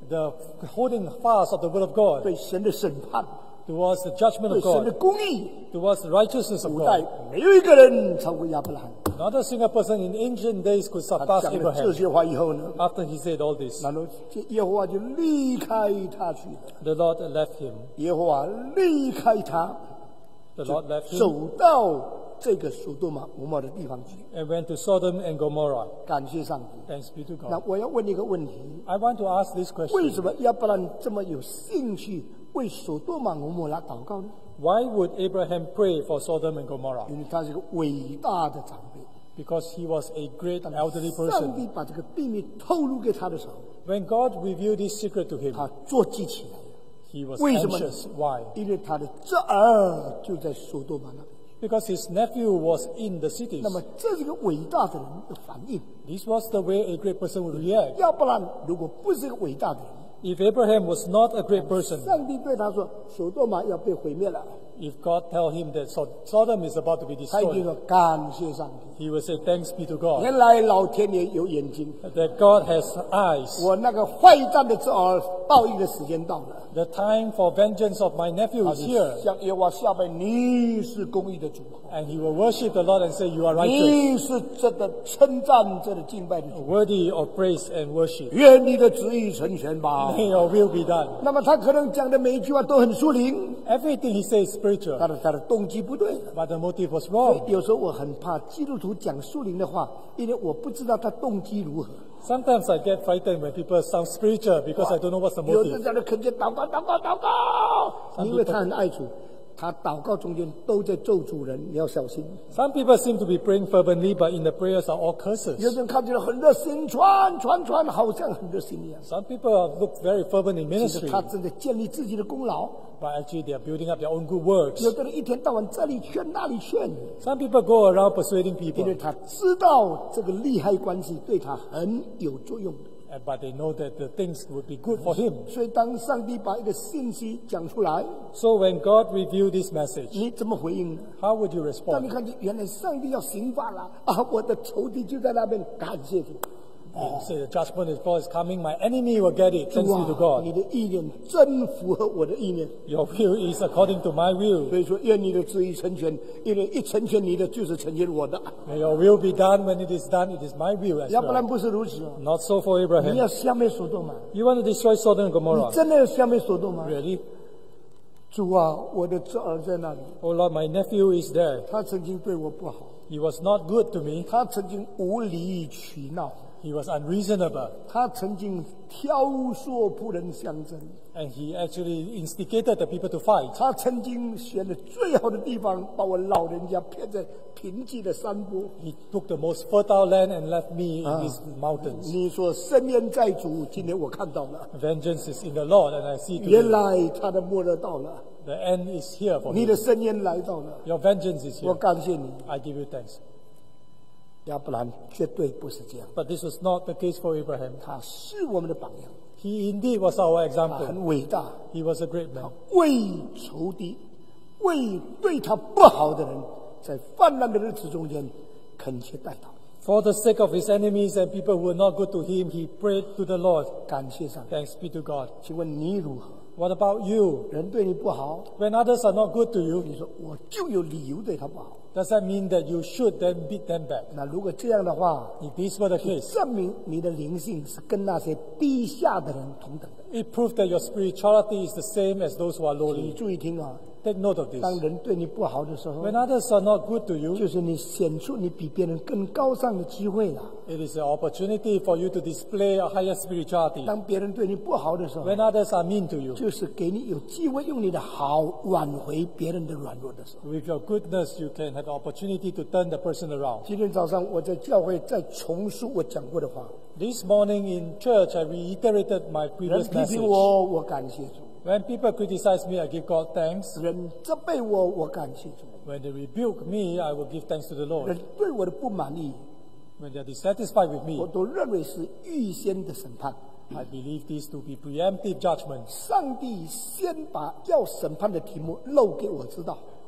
Speaker 2: the holding fast of the word of God,
Speaker 1: 对神的审判，
Speaker 2: towards the judgment
Speaker 1: 对
Speaker 2: of
Speaker 1: 神的
Speaker 2: God,
Speaker 1: 公义。
Speaker 2: towards the righteousness of
Speaker 1: 古代
Speaker 2: God.
Speaker 1: 没有一个人超过亚伯拉罕。
Speaker 2: Not a single person in ancient days could
Speaker 1: 他
Speaker 2: surpass
Speaker 1: 讲了这
Speaker 2: Abraham.
Speaker 1: 些话以后呢，
Speaker 2: After he said all this,
Speaker 1: 然后这耶和华就离开他去了。
Speaker 2: the Lord left him.
Speaker 1: 耶和华离开他，
Speaker 2: The Lord left him
Speaker 1: 走到这个索多玛俄摩的地方去。
Speaker 2: and went to Sodom and Gomorrah.
Speaker 1: 感谢上帝。
Speaker 2: Thanks be to
Speaker 1: 那
Speaker 2: God.
Speaker 1: 我要问你一个问题：
Speaker 2: I want to ask this
Speaker 1: 为
Speaker 2: question.
Speaker 1: 什么亚伯兰这么有兴趣为索多玛俄摩拉祷告呢？
Speaker 2: Why would Abraham pray for Sodom and Gomorrah?
Speaker 1: 因为他是一个伟大的长辈。
Speaker 2: Because he was a great elderly
Speaker 1: 上
Speaker 2: person.
Speaker 1: 帝把这个秘密透露给他的时候，
Speaker 2: When God revealed this secret to him,
Speaker 1: 他坐记起来，
Speaker 2: he was
Speaker 1: 为什么呢？
Speaker 2: anxious. Why?
Speaker 1: 因为他的侄儿就在索多玛那里。
Speaker 2: Because his nephew was in the cities.
Speaker 1: 那么这是一个伟大的人的反应。
Speaker 2: This was the way a great person would react.
Speaker 1: 要不然，如果不是一个伟大的人，
Speaker 2: If Abraham was not a great person,
Speaker 1: 上帝对他说：“索多玛要被毁灭了。
Speaker 2: if God tell him that Sodom is about to be ”
Speaker 1: 他一定
Speaker 2: destroyed,
Speaker 1: 说：“感谢上帝，
Speaker 2: he will say, thanks be to God,
Speaker 1: 原来老天爷有眼睛，
Speaker 2: that God has eyes.
Speaker 1: 我那个坏蛋的侄儿报应的时间到了。
Speaker 2: The time for vengeance of my nephew is here.
Speaker 1: 向耶和华下拜，你是公义的主，
Speaker 2: And he will worship the Lord and say, you are righteous,
Speaker 1: 你是这的称赞、这的敬拜的主。
Speaker 2: worthy of praise and worship.
Speaker 1: 愿你的旨意成全吧。
Speaker 2: May your will be done.
Speaker 1: 那么他可能讲的每一句话都很属灵，
Speaker 2: Everything he says is spiritual,
Speaker 1: 他的动机不对。
Speaker 2: but the motive was wrong.
Speaker 1: 有时候我很怕基督徒讲属灵的话，因为我不知道他动机如何。
Speaker 2: Sometimes I get frightened when people sound spiritual because I don't know what's the
Speaker 1: 有的
Speaker 2: motive.
Speaker 1: 在那恳切祷告、祷告、祷告，因为他很爱主，他祷告中间都在咒主人，你要小心。
Speaker 2: Some people seem to be praying fervently, but in the prayers are all
Speaker 1: 有
Speaker 2: curses.
Speaker 1: 的人看起来很热心，传，好像很热心一样，
Speaker 2: Some people look very fervent in
Speaker 1: 其实
Speaker 2: ministry,
Speaker 1: 他正在建立自己的功劳。
Speaker 2: but actually they are building up their own good works.
Speaker 1: 有的人一天到晚这里劝那里劝，
Speaker 2: Some people go around persuading
Speaker 1: 因为
Speaker 2: people,
Speaker 1: 他知道这个利害关系对他很有作用的。
Speaker 2: but they know that the things would be good for him.
Speaker 1: 所以当上帝把一个信息讲出来，
Speaker 2: So when God revealed this message,
Speaker 1: 你怎么回应呢？
Speaker 2: how would you
Speaker 1: 当你
Speaker 2: respond?
Speaker 1: 看见原来上帝要刑罚了啊，我的仇敌就在那边，感谢主。
Speaker 2: You say the judgment of God is coming, my enemy will get it.
Speaker 1: 主
Speaker 2: Thanks be to
Speaker 1: 啊，
Speaker 2: God.
Speaker 1: 你的意念真符合我的意念，
Speaker 2: Your will is according to my will.
Speaker 1: 所以说愿你的旨意成全，因为一成全你的，就是成全我的。
Speaker 2: May your will be done. When it is done, it is my will as
Speaker 1: 要不然
Speaker 2: well.
Speaker 1: 不是如此哦，
Speaker 2: Not so for
Speaker 1: 你
Speaker 2: Abraham.
Speaker 1: 要消灭所多玛，
Speaker 2: You want to destroy Sodom and
Speaker 1: 你
Speaker 2: Gomorrah?
Speaker 1: 真的要消灭所多玛？
Speaker 2: Really?
Speaker 1: 主啊，我的侄儿在那里，
Speaker 2: Oh Lord, my nephew is there.
Speaker 1: 他曾经对我不好，
Speaker 2: He was not good to me.
Speaker 1: 他曾经无理取闹，
Speaker 2: He was unreasonable.
Speaker 1: 他曾经挑唆仆人相争，
Speaker 2: And he actually instigated the people to fight.
Speaker 1: 他曾经选了最好的地方，把我老人家骗在贫瘠的山坡。
Speaker 2: He took the most fertile land and left me in these mountains.
Speaker 1: 你说深渊在主，今天我看到了，
Speaker 2: Vengeance is in the Lord, and I see
Speaker 1: 原
Speaker 2: today
Speaker 1: 来他的末日到了，
Speaker 2: the end is here for
Speaker 1: 你
Speaker 2: him.
Speaker 1: 的深渊来到了，
Speaker 2: Your vengeance is
Speaker 1: 我
Speaker 2: here.
Speaker 1: 感谢你。
Speaker 2: I give you thanks.
Speaker 1: 要不然绝对不是这样。
Speaker 2: But this was not the case for Abraham.
Speaker 1: 他是我们的榜样，
Speaker 2: He indeed was our
Speaker 1: 他
Speaker 2: example.
Speaker 1: 很伟大，
Speaker 2: He was a great man.
Speaker 1: 为仇敌，为对他不好的人，在泛滥的日子中间恳切代祷。
Speaker 2: For the sake of his enemies and people who were not good to him, he prayed to the Lord.
Speaker 1: 感谢上帝。
Speaker 2: Thanks be to God.
Speaker 1: 请问你如何？
Speaker 2: What about you?
Speaker 1: 人对你不好，
Speaker 2: When others are not good to you,
Speaker 1: 你说我就有理由对他不好。
Speaker 2: does that mean that you should then beat them back?
Speaker 1: 那如果这样的话，
Speaker 2: If this were the case,
Speaker 1: 证明你的灵性是跟那些低下的人同等的。
Speaker 2: it proved that your spirituality is the same as those who are
Speaker 1: 你
Speaker 2: lowly.
Speaker 1: 注意听啊，
Speaker 2: Take note of this.
Speaker 1: 当人对你不好的时候，
Speaker 2: When others are not good to you,
Speaker 1: 就是你显出你比别人更高尚的机会了。
Speaker 2: it is an opportunity for you to display a higher spirituality.
Speaker 1: 当别人对你不好的时候，
Speaker 2: When others are mean to you,
Speaker 1: 就是给你有机会用你的好挽回别人的软弱的时候。
Speaker 2: with your goodness, you can have the opportunity to turn the person around.
Speaker 1: 今天早上我在教会再重述我讲过的话，
Speaker 2: This morning in church, I reiterated my
Speaker 1: 人
Speaker 2: previous
Speaker 1: 批评
Speaker 2: message.
Speaker 1: 我，我感谢主；
Speaker 2: When people criticize me, I give God thanks.
Speaker 1: 人责备我，我感谢主；
Speaker 2: When they rebuke me, I will give thanks to the
Speaker 1: 人
Speaker 2: Lord.
Speaker 1: 对我的不满意，
Speaker 2: When they are dissatisfied with
Speaker 1: 我
Speaker 2: me,
Speaker 1: 都认为是预先的审判。
Speaker 2: I believe this to be preemptive judgment.
Speaker 1: 上帝先把要审判的题目漏给我知道，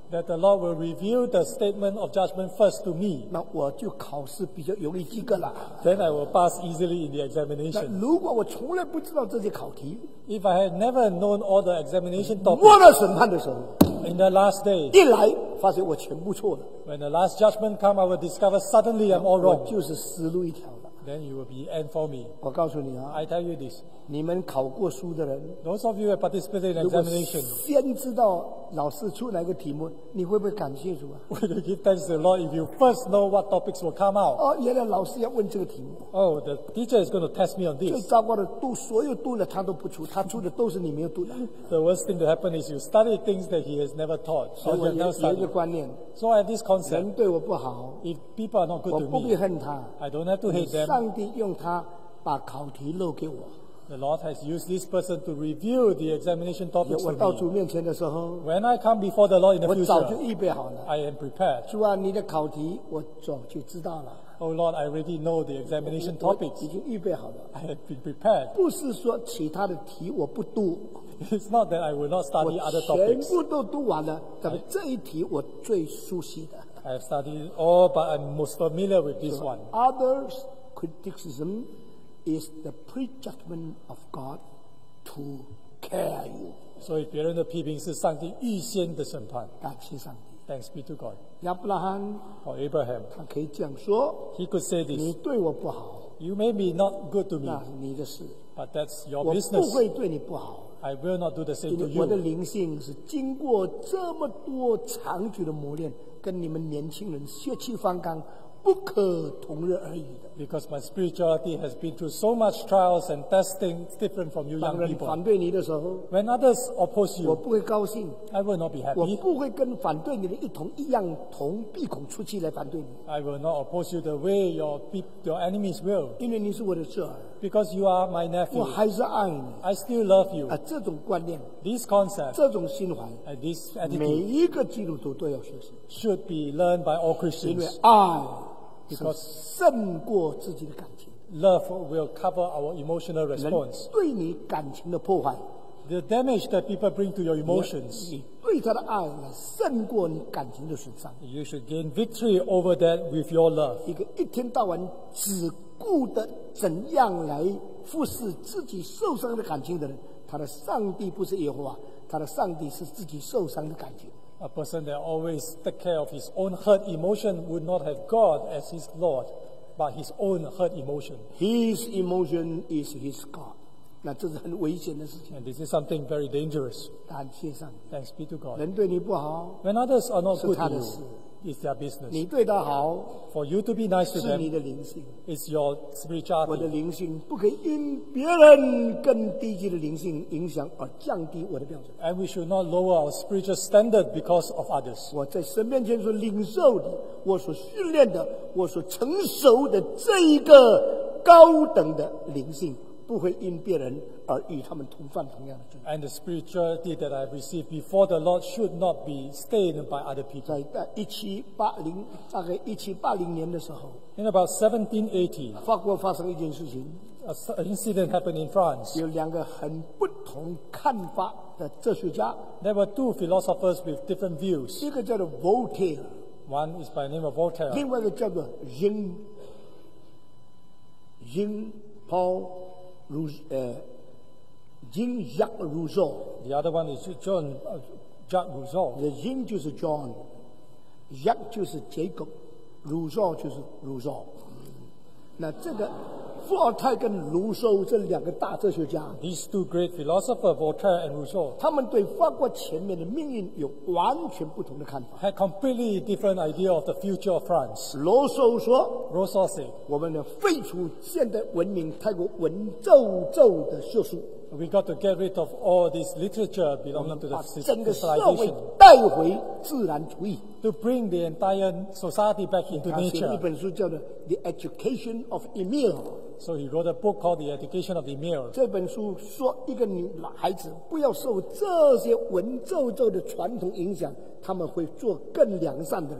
Speaker 2: that the Lord will reveal the statement of judgment first to me.
Speaker 1: 那我就考试比较容易及格了。
Speaker 2: Then I will pass easily in the
Speaker 1: 那
Speaker 2: examination.
Speaker 1: 如果我从来不知道这些考题，
Speaker 2: If I had never known all the examination
Speaker 1: 摸
Speaker 2: topics,
Speaker 1: 到审判的时候，
Speaker 2: in the last day,
Speaker 1: 一来发现我全部错了，
Speaker 2: when the last judgment come, I will discover suddenly I'm all
Speaker 1: 我
Speaker 2: wrong.
Speaker 1: 就是死路一条了。
Speaker 2: Then it will be end for me.
Speaker 1: 我告诉你啊，
Speaker 2: I tell you this.
Speaker 1: 你们考过书的人，
Speaker 2: Those of you who have participated in
Speaker 1: 如果
Speaker 2: examination,
Speaker 1: 先知道老师出哪个题目，你会不会感谢主啊？
Speaker 2: will you give thanks to the Lord if you first know what topics will come out?
Speaker 1: 哦，原来老师要问这个题目。
Speaker 2: Oh, the teacher is going to test me on
Speaker 1: 最
Speaker 2: this.
Speaker 1: 糟糕的，所有读了他都不出，他出的都是你没有读的。
Speaker 2: The worst thing to happen is you study things that he has never taught
Speaker 1: 所
Speaker 2: or
Speaker 1: 以
Speaker 2: you
Speaker 1: 我
Speaker 2: have
Speaker 1: 有
Speaker 2: never
Speaker 1: 一个
Speaker 2: studied.
Speaker 1: 观念，
Speaker 2: So I have this concept.
Speaker 1: 人对我不好，
Speaker 2: If people are not
Speaker 1: 我
Speaker 2: good to
Speaker 1: 不必
Speaker 2: me,
Speaker 1: 恨他。
Speaker 2: I don't have to hate them.
Speaker 1: 上帝用他把考题漏给我。
Speaker 2: The Lord has used this person to reveal the examination topics
Speaker 1: 我
Speaker 2: to
Speaker 1: 到
Speaker 2: me.
Speaker 1: 主面前的时候，
Speaker 2: When I come before the Lord in the
Speaker 1: 我早就
Speaker 2: future,
Speaker 1: 预备好了。
Speaker 2: I am prepared.
Speaker 1: 主啊，你的考题我早就知道了，
Speaker 2: Oh Lord, I already know the examination
Speaker 1: 我
Speaker 2: topics.
Speaker 1: 已经预备好了。
Speaker 2: I have been prepared.
Speaker 1: 不是说其他的题我不读，
Speaker 2: It's not that I will not
Speaker 1: 我
Speaker 2: study other
Speaker 1: 全
Speaker 2: topics.
Speaker 1: 部都读完了。但是这一题我最熟悉的。
Speaker 2: I have studied all, but I'm most familiar with this one.
Speaker 1: Others' criticism is the prejudgment of God to care you。
Speaker 2: 所以别人的批评是上帝预先的审判。
Speaker 1: 感谢上帝。
Speaker 2: Thanks be to God.
Speaker 1: 亚伯拉罕
Speaker 2: For Abraham,
Speaker 1: 他可以这样说
Speaker 2: he could say：“
Speaker 1: 你
Speaker 2: this,
Speaker 1: 对我不好，
Speaker 2: you may be not good to me,
Speaker 1: 那是你的事，
Speaker 2: but that's your
Speaker 1: 我不
Speaker 2: business.
Speaker 1: 会对你不好。”
Speaker 2: I will not do the same
Speaker 1: 因
Speaker 2: to
Speaker 1: 为我的
Speaker 2: you.
Speaker 1: 灵性是经过这么多长久的磨练，跟你们年轻人血气方刚，不可同日而语的。
Speaker 2: Because my spirituality has been through so much trials and testing, it's different from you
Speaker 1: 当
Speaker 2: young
Speaker 1: 人
Speaker 2: people.
Speaker 1: 反对你的时候，
Speaker 2: When others oppose
Speaker 1: 我
Speaker 2: you,
Speaker 1: 不会高兴，
Speaker 2: I will not be
Speaker 1: 我
Speaker 2: happy.
Speaker 1: 不会跟反对你的一样同闭口出气来反对你，
Speaker 2: I will not oppose you the way your enemies will.
Speaker 1: 因为你是我的侄儿，
Speaker 2: Because you are my
Speaker 1: 我
Speaker 2: nephew.
Speaker 1: 还是爱你。
Speaker 2: I still love you.
Speaker 1: 这种观念，
Speaker 2: This concept
Speaker 1: 这种心怀，
Speaker 2: and this
Speaker 1: 每
Speaker 2: attitude
Speaker 1: 一个基督徒都要学习，
Speaker 2: should be learned by all
Speaker 1: 因为
Speaker 2: Christians.
Speaker 1: 爱是
Speaker 2: Because
Speaker 1: 胜过自己的感情。
Speaker 2: love will cover our emotional
Speaker 1: 人
Speaker 2: response.
Speaker 1: 对你感情的破坏，
Speaker 2: The damage that people bring to your emotions,
Speaker 1: 你对他的爱来胜过你感情的损伤。
Speaker 2: you should gain victory over that with your love.
Speaker 1: 一个一天到晚只顾的怎样来服侍自己受伤的感情的人，他的上帝不是耶和华，他的上帝是自己受伤的感情。
Speaker 2: A person that always take care of his own hurt emotion would not have God as his Lord, but his own hurt emotion.
Speaker 1: His emotion is his God。那这是很危险的事情。
Speaker 2: And this is something very dangerous.
Speaker 1: 感谢上帝，
Speaker 2: Thanks be to God.
Speaker 1: 人对你不好，
Speaker 2: When others are not
Speaker 1: 是
Speaker 2: good
Speaker 1: 他
Speaker 2: to
Speaker 1: 的
Speaker 2: you,
Speaker 1: 事；
Speaker 2: it's their business.
Speaker 1: 你对他好，
Speaker 2: For you to be nice to
Speaker 1: 是你
Speaker 2: them,
Speaker 1: 的灵性。
Speaker 2: it's your
Speaker 1: 我的
Speaker 2: spirituality.
Speaker 1: 灵性不可以因别人更低级的灵性影响而降低我的标准。
Speaker 2: And we should not lower our spiritual standard because of others.
Speaker 1: 我在神面前所领受的，我所训练的，我所成熟的这一个高等的灵性，不会因别人而与他们同犯同样的罪。
Speaker 2: And the spirituality that I've received before the Lord should not be stained by other people.
Speaker 1: 在大概1780年的时候，
Speaker 2: In about 1780,
Speaker 1: 法国发生一件事情，
Speaker 2: an incident happened in France.
Speaker 1: 有两个很不同看法的哲學家，
Speaker 2: There were two philosophers with different views.
Speaker 1: 一个叫做 Voltaire，
Speaker 2: One is by the name of Voltaire.
Speaker 1: 另外一个叫做Jean Paul Jean Jacques Rousseau。
Speaker 2: The other one is Jacques Rousseau.
Speaker 1: Jean 就是 John，Jacques 就是 Jacob，Rousseau 就是 Rousseau。那这个伏尔泰跟卢梭这两个大哲学家，
Speaker 2: These two great philosophers, Voltaire and Rousseau,
Speaker 1: 他们对法国前面的命运有完全不同的看法。
Speaker 2: had completely different idea of the future of France.
Speaker 1: 罗梭说
Speaker 2: Rousseau said,
Speaker 1: 我们要废除现代文明太过文绉的学术，
Speaker 2: we got to get rid of all this literature belonging to
Speaker 1: 把
Speaker 2: the
Speaker 1: 整个社会
Speaker 2: civilization
Speaker 1: 带回自然主义。
Speaker 2: to bring the entire society back into
Speaker 1: 他写了一
Speaker 2: nature.
Speaker 1: 本书叫做《The Education of Emile》。
Speaker 2: So he wrote a book called The Education of Emile.
Speaker 1: 这本书说，一个女孩子不要受这些文绉的传统影响，他们会做更良善的人。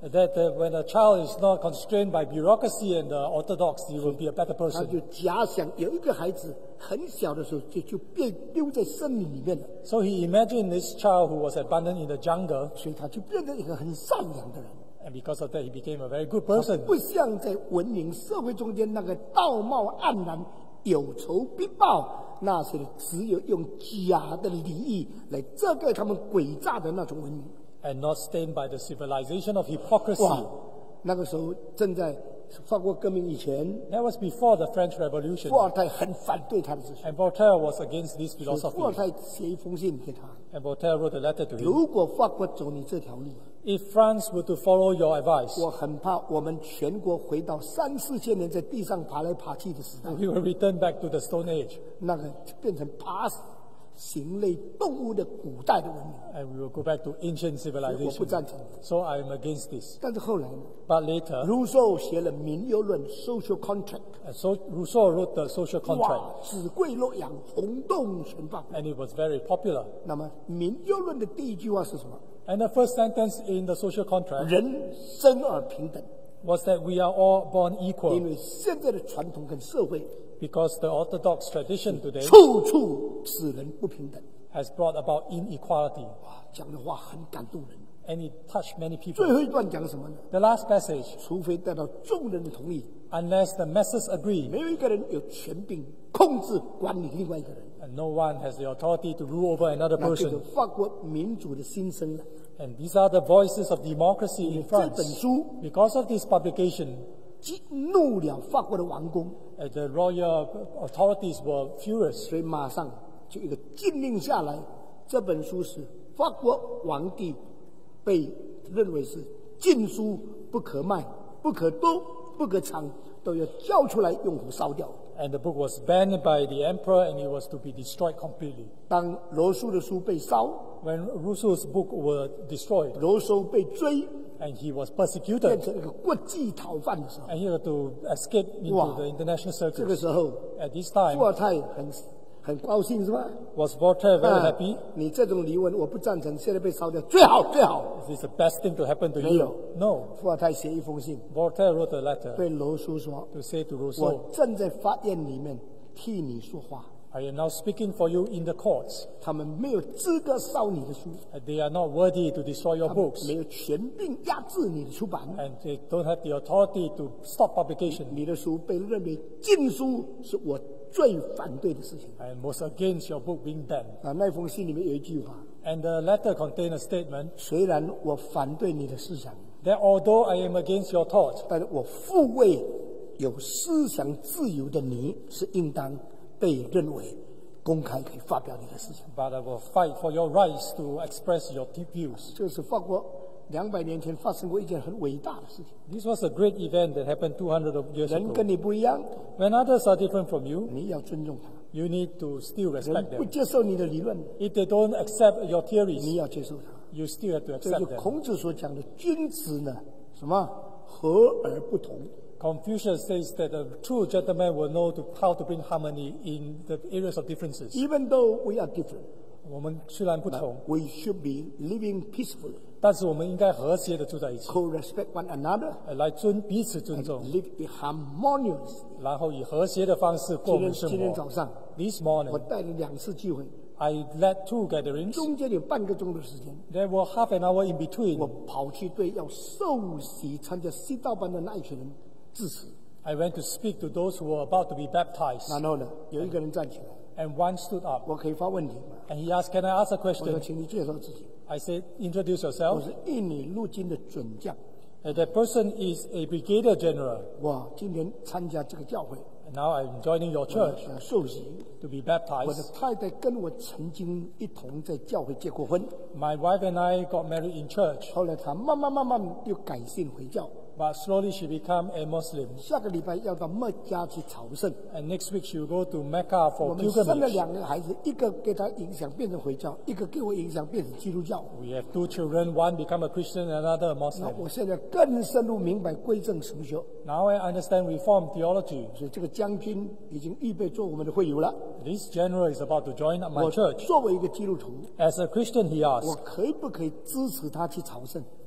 Speaker 2: That when a child is not constrained by bureaucracy and orthodox, he will be a better
Speaker 1: 他
Speaker 2: person.
Speaker 1: 就假想有一个孩子很小的时候就被丢在森林里面了，
Speaker 2: So he imagined this child who was abandoned in the jungle,
Speaker 1: 所以他就变成一个很善良的人，
Speaker 2: and because of that, he became a very good person.
Speaker 1: 不像在文明社会中间那个道貌岸然、有仇必报那些的，只有用假的礼义来遮盖他们诡诈的那种文明。
Speaker 2: And not stained by the civilization of hypocrisy.
Speaker 1: 哇，那个时候正在法国革命以前，
Speaker 2: That was before the French Revolution.
Speaker 1: 伏尔泰很反对他的思想，
Speaker 2: And Voltaire was against this
Speaker 1: 所以伏尔
Speaker 2: philosophy.
Speaker 1: 泰写一封信给他：
Speaker 2: And Voltaire wrote a letter to him.
Speaker 1: 如果法国走你这条路，
Speaker 2: If France were to follow your advice,
Speaker 1: 我很怕我们全国回到3、4千年在地上爬来爬去的时代，
Speaker 2: we will return back to the Stone Age.
Speaker 1: 那个变成爬行类动物的古代的文明。
Speaker 2: And we will go back to ancient
Speaker 1: 我不
Speaker 2: civilization.
Speaker 1: 赞成。
Speaker 2: So I am against this.
Speaker 1: 但是后来呢，
Speaker 2: But later,
Speaker 1: 卢梭写了《民忧论》（Social Contract），
Speaker 2: so Rousseau wrote the social
Speaker 1: 哇
Speaker 2: contract,
Speaker 1: 子贵洛阳，轰动全法国。
Speaker 2: and it was very popular.
Speaker 1: 那么《民忧论》的第一句话是什么？
Speaker 2: And the first sentence in the social contract
Speaker 1: 人生而平等。
Speaker 2: was that we are all born
Speaker 1: 因
Speaker 2: equal,
Speaker 1: 为现在的传统跟社会
Speaker 2: because the orthodox tradition today
Speaker 1: 处处使人不平等。
Speaker 2: has brought about inequality,
Speaker 1: 哇，讲的话很感动人。
Speaker 2: and it touched many
Speaker 1: 最
Speaker 2: people.
Speaker 1: 后一段讲什么呢？
Speaker 2: The last passage,
Speaker 1: 除非得到众人的同意，
Speaker 2: unless the masses agree,
Speaker 1: 没有一个人有权柄控制管理另外一个人。
Speaker 2: and no one has the authority to rule over another
Speaker 1: 那就是
Speaker 2: person.
Speaker 1: 法国民主的心声了。
Speaker 2: And these are the voices of democracy in
Speaker 1: 这
Speaker 2: France.
Speaker 1: 本书
Speaker 2: Because of this publication,
Speaker 1: 激怒了法国的王公，
Speaker 2: the royal authorities were furious.
Speaker 1: 所以马上就一个禁令下来。这本书是法国皇帝被认为是禁书，不可卖、不可读、不可藏，都要交出来用火烧掉。
Speaker 2: And the book was banned by the emperor, and it was to be destroyed completely.
Speaker 1: 当罗素的书被烧，
Speaker 2: When Rousseau's book were destroyed,
Speaker 1: 罗素被追，
Speaker 2: and he was
Speaker 1: 变
Speaker 2: persecuted,
Speaker 1: 成一个国际逃犯的时候，
Speaker 2: and he had to escape into
Speaker 1: Wow.
Speaker 2: the international
Speaker 1: 这个
Speaker 2: circles.
Speaker 1: 时候
Speaker 2: At this
Speaker 1: 伏
Speaker 2: time,
Speaker 1: 尔泰很高兴是吧？
Speaker 2: was Voltaire very
Speaker 1: 啊
Speaker 2: happy?
Speaker 1: 你这种理论我不赞成，现在被烧掉最好最好。
Speaker 2: Is this the best thing to happen to
Speaker 1: 没有。
Speaker 2: you? No.
Speaker 1: 伏尔泰写一封信
Speaker 2: Voltaire wrote a letter
Speaker 1: 对罗素说
Speaker 2: to say to：“ Rousseau,
Speaker 1: 我正在法院里面替你说话，
Speaker 2: I am now speaking for you in the courts.
Speaker 1: 他们没有资格烧你的书，
Speaker 2: They are not worthy to destroy your
Speaker 1: 他们
Speaker 2: books,
Speaker 1: 没有权柄压制你的出版。
Speaker 2: and they don't have the authority to stop publication.
Speaker 1: 你的书被认为禁书，是我最反对的事情。”
Speaker 2: And was against your book being banned.
Speaker 1: 那封信里面有一句话：
Speaker 2: And the letter contained a statement
Speaker 1: 虽然我反对你的思想，
Speaker 2: that although I am against your thought,
Speaker 1: 但是我护卫有思想自由的你，是应当被认为公开可以发表你的思想。
Speaker 2: but I will fight for your rights to express your views.
Speaker 1: 这是法国200年前发生过一件很伟大的事情。
Speaker 2: This was a great event that happened 200 years
Speaker 1: 人
Speaker 2: ago.
Speaker 1: 跟你不一样，
Speaker 2: When others are different from you,
Speaker 1: 你要尊重他；
Speaker 2: you need to still
Speaker 1: 人
Speaker 2: respect
Speaker 1: 不
Speaker 2: them.
Speaker 1: 接受你的理论，
Speaker 2: If they don't accept your
Speaker 1: 你
Speaker 2: theories,
Speaker 1: 要接受他。
Speaker 2: you still have to
Speaker 1: 这就
Speaker 2: accept them.
Speaker 1: 孔子所讲的君子呢，什么和而不同。
Speaker 2: Confucius says that a true gentleman will know how to bring harmony in the areas of differences.
Speaker 1: Even though we are different,
Speaker 2: 我们虽然不同，
Speaker 1: we should be living peacefully,
Speaker 2: 但是我们应该和谐的住在一起，
Speaker 1: co-respect one another,
Speaker 2: 来彼此尊重，
Speaker 1: live harmoniously。
Speaker 2: 然后以和谐的方式过我们生
Speaker 1: 今天
Speaker 2: 活。
Speaker 1: 早上
Speaker 2: This
Speaker 1: 我
Speaker 2: morning,
Speaker 1: 带了2次聚会，
Speaker 2: I led 2 gatherings.
Speaker 1: 中间有半个钟的时间，
Speaker 2: There were half an hour in between.
Speaker 1: 我跑去对要受洗参加西道班的那一群人致辞。
Speaker 2: I went to speak to those who were about to be baptized,
Speaker 1: 然后呢，有一个人站起来，
Speaker 2: and one stood up,
Speaker 1: 我可以发问题吗？
Speaker 2: and he asked, "Can I ask a
Speaker 1: 我说，
Speaker 2: question?"
Speaker 1: 请你介绍自己。
Speaker 2: I said, "Introduce
Speaker 1: 我
Speaker 2: yourself."
Speaker 1: 是印尼陆军的准将，
Speaker 2: That person is a brigadier general.
Speaker 1: 我今天参加这个教会，
Speaker 2: And now I'm joining your
Speaker 1: 我
Speaker 2: church
Speaker 1: 要受洗。
Speaker 2: to be
Speaker 1: 我的
Speaker 2: baptized.
Speaker 1: 太太跟我曾经一同在教会结过婚，
Speaker 2: My wife and I got married in church,
Speaker 1: 后来她慢慢又改信回教。
Speaker 2: but slowly she became a Muslim.
Speaker 1: 下个礼拜要到麦加去朝圣。
Speaker 2: And next week she will go to Mecca
Speaker 1: 我
Speaker 2: for
Speaker 1: 们生了
Speaker 2: pilgrimage.
Speaker 1: 2个孩子，一个给他影响变成回教，一个给我影响变成基督教。
Speaker 2: We have 2 children, one become a Christian, another a
Speaker 1: 那
Speaker 2: Muslim.
Speaker 1: 我现在更深入明白归正神学，
Speaker 2: Now I understand Reformed theology.
Speaker 1: 所以这个将军已经预备做我们的会友了。
Speaker 2: This general is about to join up my
Speaker 1: 我
Speaker 2: church.
Speaker 1: 作为一个基督徒，
Speaker 2: As a Christian, he
Speaker 1: 我
Speaker 2: asked,
Speaker 1: 可以不可以支持他去朝圣？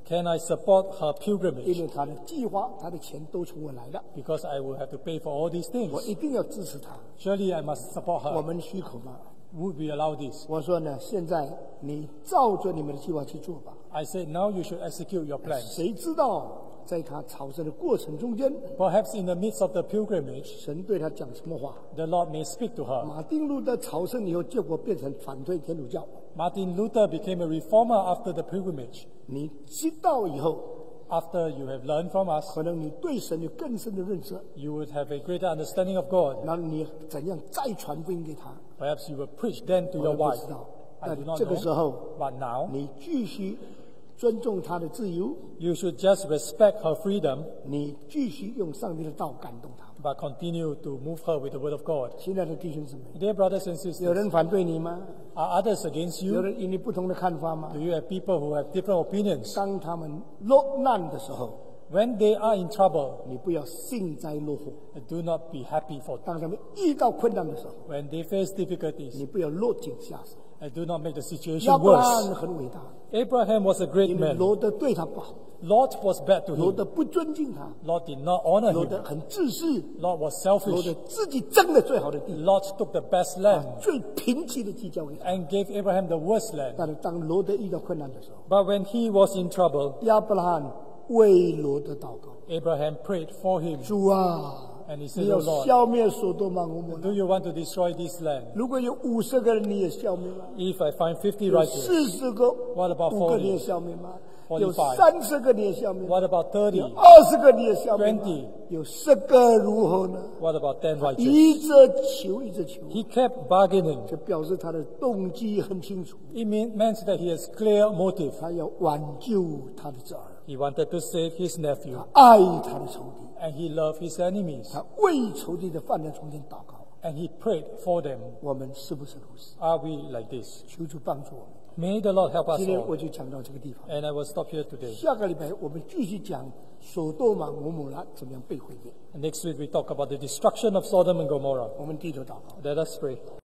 Speaker 2: Can I support her
Speaker 1: 因
Speaker 2: pilgrimage?
Speaker 1: 为他的计划、他的钱都从我来的，
Speaker 2: Because I will have to pay for all these
Speaker 1: 我
Speaker 2: things.
Speaker 1: 一定要支持他。
Speaker 2: Surely I must support
Speaker 1: 我
Speaker 2: her.
Speaker 1: 们许可吗？
Speaker 2: Would we allow this?
Speaker 1: 我说呢，现在你照着你们的计划去做吧。
Speaker 2: I said, now you should execute your plans.
Speaker 1: 谁知道在他朝圣的过程中间，
Speaker 2: Perhaps in the midst of the pilgrimage,
Speaker 1: 神对他讲什么话？
Speaker 2: the Lord may speak to her.
Speaker 1: 马丁路德朝圣以后，结果变成反对天主教。
Speaker 2: Martin Luther became a reformer after the pilgrimage.
Speaker 1: 你知道以后，
Speaker 2: After you have learned from us,
Speaker 1: 可能你对神有更深的认识，
Speaker 2: you would have a greater understanding of God.
Speaker 1: 那你怎样再传福音给他？
Speaker 2: Perhaps you will preach then to
Speaker 1: 我
Speaker 2: your
Speaker 1: 也不
Speaker 2: wife.
Speaker 1: 知道。
Speaker 2: I
Speaker 1: 但
Speaker 2: do not
Speaker 1: 这个时
Speaker 2: know.
Speaker 1: 候，
Speaker 2: But now,
Speaker 1: 你继续尊重他的自由，
Speaker 2: you should just respect her freedom,
Speaker 1: 你继续用上帝的道感动他。
Speaker 2: but continue to move her with the word of God.
Speaker 1: 亲爱的弟兄姊妹，
Speaker 2: Dear brothers and
Speaker 1: 有
Speaker 2: sisters,
Speaker 1: 人反对你吗？
Speaker 2: are others against
Speaker 1: 有
Speaker 2: you?
Speaker 1: 人与你不同的看法吗
Speaker 2: Do？you have people who have different opinions?
Speaker 1: 当他们落难的时候，
Speaker 2: When they are in trouble,
Speaker 1: 你不要幸灾乐祸；
Speaker 2: do not be happy for them.
Speaker 1: 当他们遇到困难的时候，
Speaker 2: When they face difficulties,
Speaker 1: 你不要落井下石。
Speaker 2: do not make the situation
Speaker 1: 亚伯拉罕
Speaker 2: worse.
Speaker 1: 很伟大，
Speaker 2: Abraham was a great
Speaker 1: 因为
Speaker 2: man.
Speaker 1: 罗德对他不好，
Speaker 2: Lot was bad to
Speaker 1: 罗
Speaker 2: him.
Speaker 1: 德不尊敬他，
Speaker 2: Lot did not honor
Speaker 1: 罗
Speaker 2: him.
Speaker 1: 德很自私，
Speaker 2: Lot was
Speaker 1: 罗
Speaker 2: selfish.
Speaker 1: 德自己争了最好的地，
Speaker 2: Lot took the best land
Speaker 1: 最贫瘠的地交给他。
Speaker 2: and gave Abraham the worst land.
Speaker 1: 但是当罗德遇到困难的时候，
Speaker 2: But when he was in trouble,
Speaker 1: 亚伯拉罕为罗德祷告，
Speaker 2: Abraham prayed for him.
Speaker 1: 主啊，
Speaker 2: And he
Speaker 1: 你
Speaker 2: said,
Speaker 1: 要
Speaker 2: Oh Lord,
Speaker 1: 消灭所多玛俄摩拉。
Speaker 2: do you want to destroy this land?
Speaker 1: 如果有50个人，你也消灭吗？
Speaker 2: If I find 50
Speaker 1: 有
Speaker 2: righteous,
Speaker 1: 40个，
Speaker 2: What about
Speaker 1: 5个你也
Speaker 2: 40?
Speaker 1: 消灭吗？
Speaker 2: 45
Speaker 1: 有30个你也消灭吗？
Speaker 2: what about 30?
Speaker 1: 20个你也消灭吗
Speaker 2: 20？
Speaker 1: 有10个如何呢？
Speaker 2: What about 10 righteous?
Speaker 1: 一直求，一直求，
Speaker 2: He kept bargaining.
Speaker 1: 这表示他的动机很清楚，
Speaker 2: It meant that he has clear motive.
Speaker 1: 他要挽救他的子儿，
Speaker 2: He wanted to save his nephew,
Speaker 1: 他爱他的仇敌，
Speaker 2: and he loved his enemies,
Speaker 1: 他为仇敌的犯人从前祷告。
Speaker 2: and he prayed for them.
Speaker 1: 我们是不是如此？
Speaker 2: Are we like this?
Speaker 1: 求主帮助我们。
Speaker 2: May the Lord help us
Speaker 1: 今天我
Speaker 2: all.
Speaker 1: 就讲到这个地方，
Speaker 2: And I will stop here today.
Speaker 1: 下个礼拜我们继续讲索多玛俄摩拉怎么样被毁灭。
Speaker 2: And next week we talk about the destruction of Sodom and Gomorrah.
Speaker 1: 我们低头祷告。
Speaker 2: Let us pray.